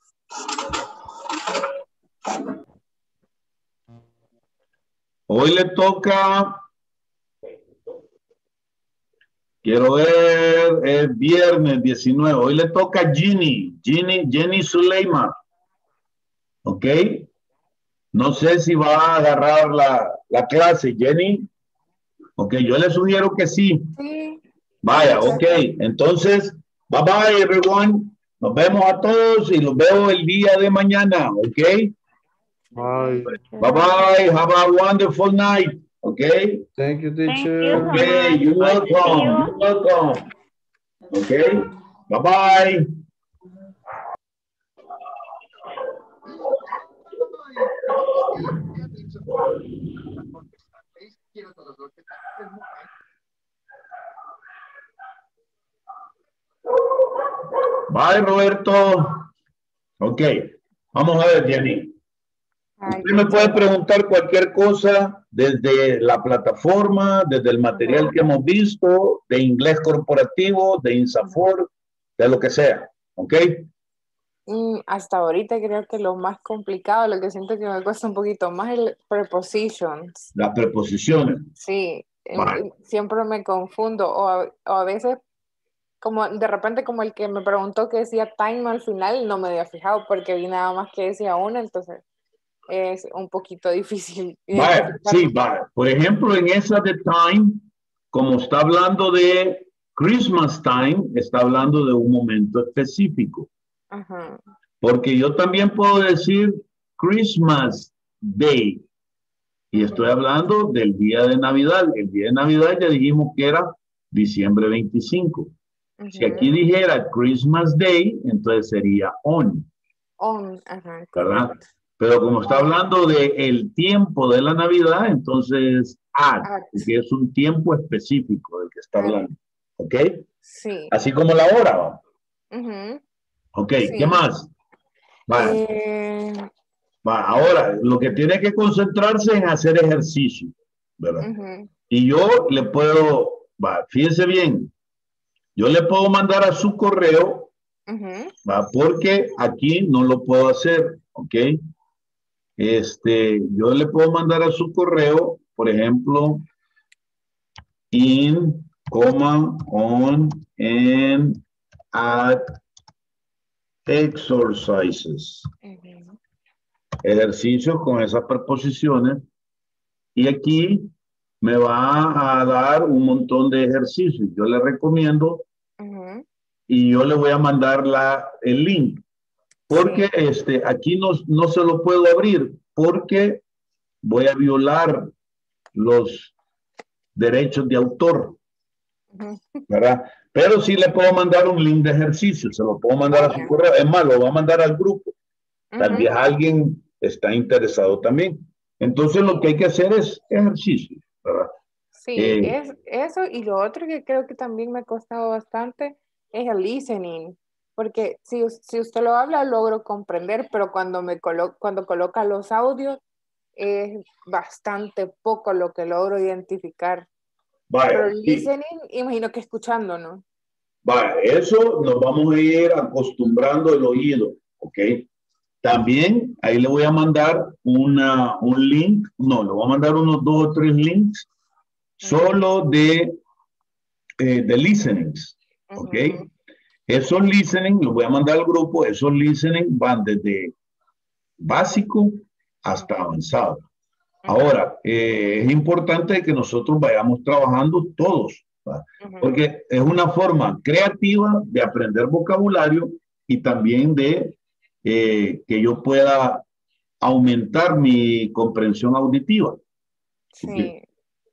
Hoy le toca, quiero ver, es viernes 19. Hoy le toca Jenny Zuleima. ¿Ok? No sé si va a agarrar la clase, Jenny. Ok, yo le sugiero que sí. Vaya, ok. Entonces, bye bye, everyone. Nos vemos a todos y los veo el día de mañana. Ok. Bye. Bye bye. Have a wonderful night. Okay. Thank you, teacher. Okay, you're welcome. You're welcome. Okay. Bye bye. Bye, Roberto. Ok. Vamos a ver, Jenny. Usted me puede preguntar cualquier cosa desde la plataforma, desde el material que hemos visto, de inglés corporativo, de INSAFOR, de lo que sea. ¿Ok? Hasta ahorita creo que lo más complicado, lo que siento que me cuesta un poquito más, es prepositions. Las preposiciones. Sí, Vale. siempre me confundo o a veces como de repente como el que me preguntó que decía time al final, no me había fijado porque vi nada más que decía una, entonces es un poquito difícil. Vale, sí, vale. Por ejemplo, en esa de time, como está hablando de Christmas time, está hablando de un momento específico. Ajá. Porque yo también puedo decir Christmas Day. Y estoy hablando del día de Navidad. El día de Navidad ya dijimos que era diciembre 25. Si aquí dijera Christmas Day, entonces sería on. On, ajá, ¿Verdad? correcto. Pero como está hablando de el tiempo de la Navidad, entonces at, que es un tiempo específico del que está hablando. ¿Ok? Sí. Así como la hora. ¿Va? Ujú. Ok, Sí. ¿qué más? Va. Va, ahora, lo que tiene que concentrarse en hacer ejercicio, ¿verdad? Ujú. Y yo le puedo, va, fíjense bien, yo le puedo mandar a su correo, Ujú. va, porque aquí no lo puedo hacer, ¿ok? Yo le puedo mandar a su correo, por ejemplo, in, coma, on, and, at, exercises. Ujú. Ejercicios con esas preposiciones. Y aquí me va a dar un montón de ejercicios. Yo le recomiendo y yo le voy a mandar el link. Porque aquí no se lo puedo abrir porque voy a violar los derechos de autor. ¿Verdad? Pero sí le puedo mandar un link de ejercicio. Se lo puedo mandar a su correo. Es más, lo voy a mandar al grupo. Tal vez alguien está interesado también. Entonces lo que hay que hacer es ejercicio, ¿verdad? Sí, es eso, y lo otro que creo que también me ha costado bastante es el listening, porque si usted lo habla logro comprender, pero cuando cuando coloca los audios es bastante poco lo que logro identificar. Vaya, pero el sí. listening, imagino que escuchando, ¿no? Vaya, eso nos vamos a ir acostumbrando el oído, ¿ok? También ahí le voy a mandar un link, no, le voy a mandar unos 2 o 3 links solo de listenings, ¿ok? Esos listening, los voy a mandar al grupo, esos listening van desde básico hasta avanzado. Ahora, es importante que nosotros vayamos trabajando todos, ¿va? Porque es una forma creativa de aprender vocabulario y también de que yo pueda aumentar mi comprensión auditiva. Sí. ¿Okay?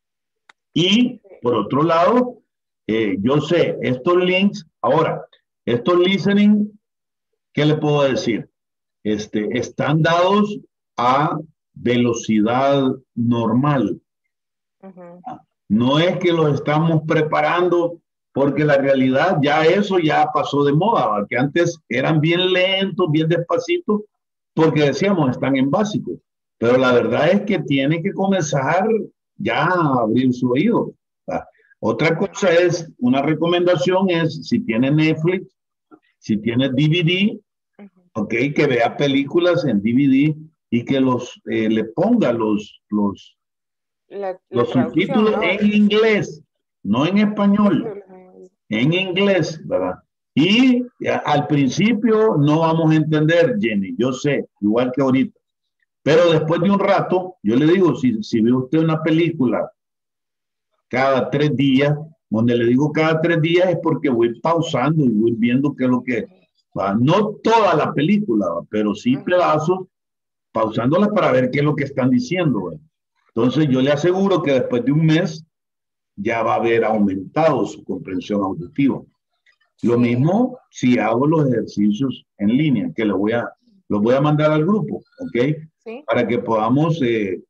Y por otro lado, yo sé, estos links, ahora, estos listening, ¿qué le puedo decir? Están dados a velocidad normal. No es que los estamos preparando porque la realidad ya eso ya pasó de moda, ¿va? Que antes eran bien lentos, bien despacitos, porque decíamos están en básico. Pero la verdad es que tienen que comenzar ya a abrir su oído, ¿va? Otra cosa es, una recomendación es, si tiene Netflix, si tiene DVD, ok, que vea películas en DVD y que le ponga los subtítulos, ¿no? En inglés, no en español, en inglés, ¿verdad? Y al principio no vamos a entender, Jenny, yo sé, igual que ahorita. Pero después de un rato, yo le digo, si ve usted una película cada 3 días, donde le digo cada 3 días es porque voy pausando y voy viendo qué es lo que va. No toda la película, ¿va? Pero sí pedazos, pausándola para ver qué es lo que están diciendo, ¿va? Entonces yo le aseguro que después de un mes ya va a haber aumentado su comprensión auditiva. Lo mismo si hago los ejercicios en línea, que los voy a mandar al grupo, ¿ok? Sí. Para que podamos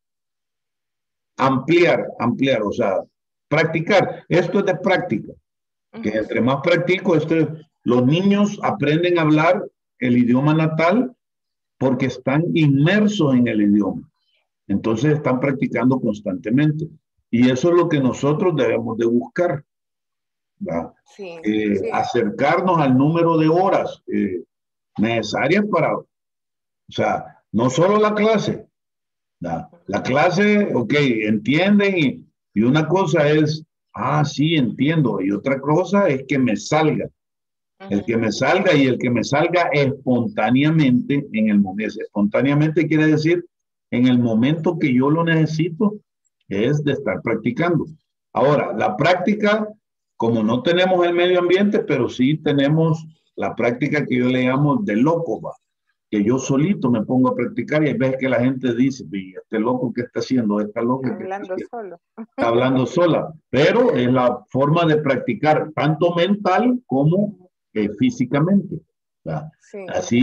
ampliar, o sea, practicar. Esto es de práctica. Que entre más practico, los niños aprenden a hablar el idioma natal porque están inmersos en el idioma. Entonces están practicando constantemente. Y eso es lo que nosotros debemos de buscar. Sí, sí. Acercarnos al número de horas necesarias para, o sea, no solo la clase. La clase, ok, entienden y una cosa es, sí, entiendo. Y otra cosa es que me salga. El que me salga y el que me salga espontáneamente en el momento. Espontáneamente quiere decir en el momento que yo lo necesito es de estar practicando. Ahora, la práctica, como no tenemos el medio ambiente, pero sí tenemos la práctica que yo le llamo de loco, ¿va? Que yo solito me pongo a practicar y hay veces que la gente dice, este loco que está haciendo, esta loca que Hablando solo. está hablando sola, pero es la forma de practicar tanto mental como físicamente. ¿Va? Sí.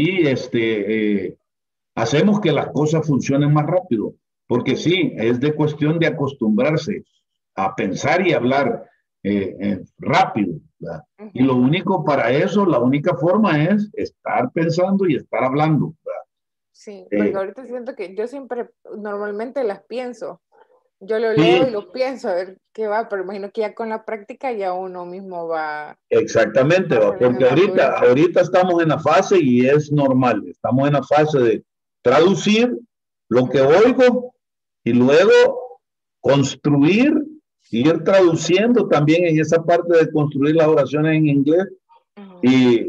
Así hacemos que las cosas funcionen más rápido, porque sí, es de cuestión de acostumbrarse a pensar y hablar rápido, ¿verdad? Y lo único para eso, la única forma es estar pensando y estar hablando, ¿verdad? Sí, porque ahorita siento que yo siempre, normalmente las pienso. Yo lo leo y lo pienso a ver qué va, pero imagino que ya con la práctica ya uno mismo va. Exactamente, ¿va? Porque ahorita estamos en la fase y es normal, estamos en la fase de traducir lo que oigo y luego construir, ir traduciendo también en esa parte de construir las oraciones en inglés y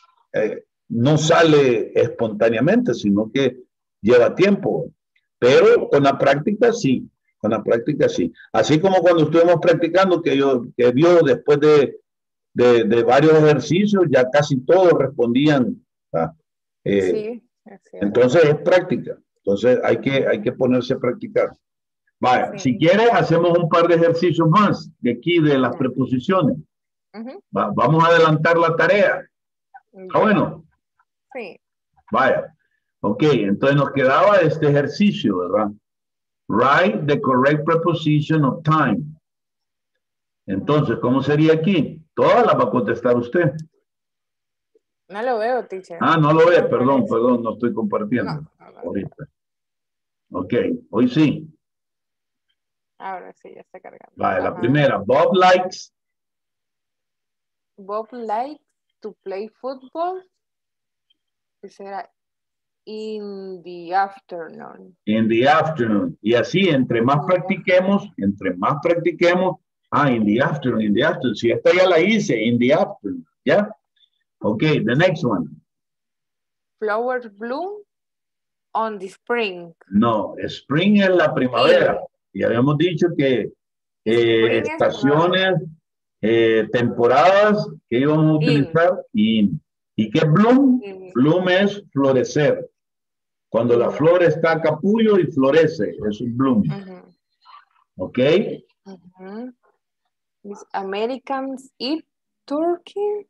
no sale espontáneamente, sino que lleva tiempo, pero con la práctica sí, con la práctica sí. Así como cuando estuvimos practicando, que vio después de varios ejercicios, ya casi todos respondían. Sí, entonces es práctica, entonces hay que ponerse a practicar. Vaya, si quiere, hacemos un par de ejercicios más de aquí, de las preposiciones. Vamos a adelantar la tarea. ¿Está bueno? Sí. Vaya. Ok, entonces nos quedaba este ejercicio, ¿verdad? Write the correct preposition of time. Entonces, ¿cómo sería aquí? Todas las va a contestar usted. No lo veo, teacher. Ah, no lo ve, perdón, no estoy compartiendo ahorita. Ok, hoy sí. Ahora sí, ya está cargando. Vale, la primera. Bob likes. Bob likes to play football. Que será in the afternoon. In the afternoon. Y así, entre más practiquemos, in the afternoon. Si esta ya la hice, in the afternoon. ¿Ya? Ok, the next one. Flowers bloom on the spring. No, spring es la primavera. Y habíamos dicho que estaciones, temporadas que íbamos a utilizar. ¿Y qué es bloom? Bloom es florecer. Cuando la flor está a capullo y florece, es un bloom. ¿Ok? These Americans eat turkey.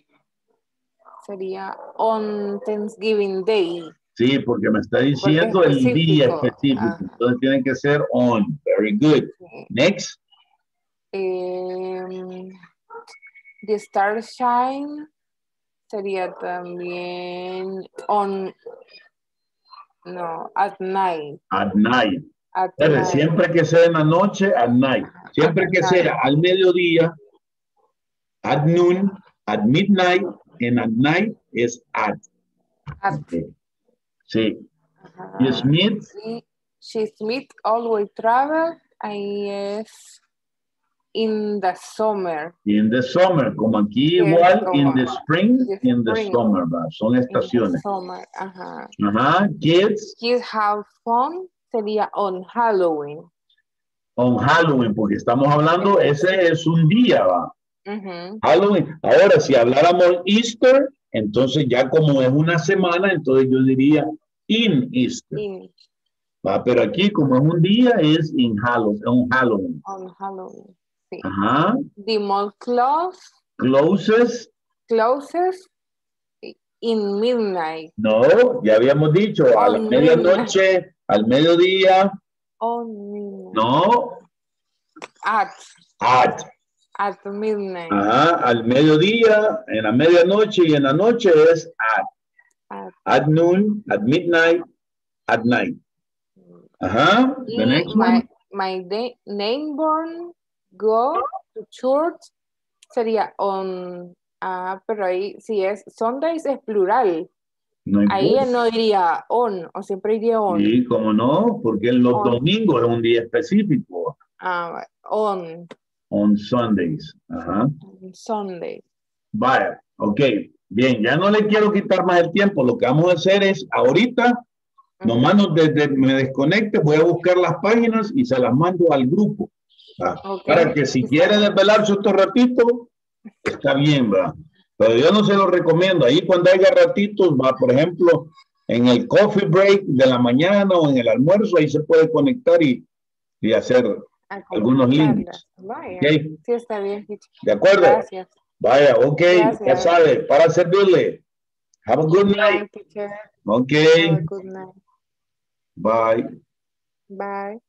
Sería on Thanksgiving Day. Sí, porque me está diciendo el día específico. Entonces tiene que ser on. Very good. Next. The stars shine. Sería también at night. At night. Siempre que sea en la noche, at night. Siempre que sea al mediodía, at noon, at midnight, and at night es at. Okay. Sí. Y Smith. Smith always travel. Ahí es in the summer. In the summer, como aquí igual, in the spring, in the summer, ¿va? Son estaciones. Summer, ajá. Ajá, kids have fun, sería on Halloween. On Halloween, porque estamos hablando, ese es un día, ¿va? Halloween. Ahora, si habláramos Easter, entonces ya como es una semana, entonces yo diría in Easter. ¿Va? Pero aquí, como es un día, es in Halloween, on Halloween. On Halloween. Sí. Ajá. The mall closes in midnight. No, ya habíamos dicho, a la medianoche, al mediodía. On midnight. No. At midnight. Ajá, al mediodía, en la medianoche y en la noche es at noon, at midnight, at night. Ajá, the next one. My neighbor go to church sería on, pero ahí si es Sundays es plural. No ahí no diría on, o siempre iría on. Sí, como no, porque los domingos es un día específico. On Sundays. Ajá. On Sunday. Vale, ok. Bien, ya no le quiero quitar más el tiempo. Lo que vamos a hacer es, ahorita, nomás me desconecte, voy a buscar las páginas y se las mando al grupo. Ok. Para que si quiere desvelarse otro ratito, está bien, va. Pero yo no se lo recomiendo. Ahí cuando haya ratitos, va, por ejemplo, en el coffee break de la mañana o en el almuerzo, ahí se puede conectar y hacer algunos links. Vaya. ¿Ok? Sí, está bien, teacher. ¿De acuerdo? Gracias. Vaya, ok, Gracias. ya sabe, para servirle. Have a good night. Teacher. Ok, Have a good night. bye. Bye.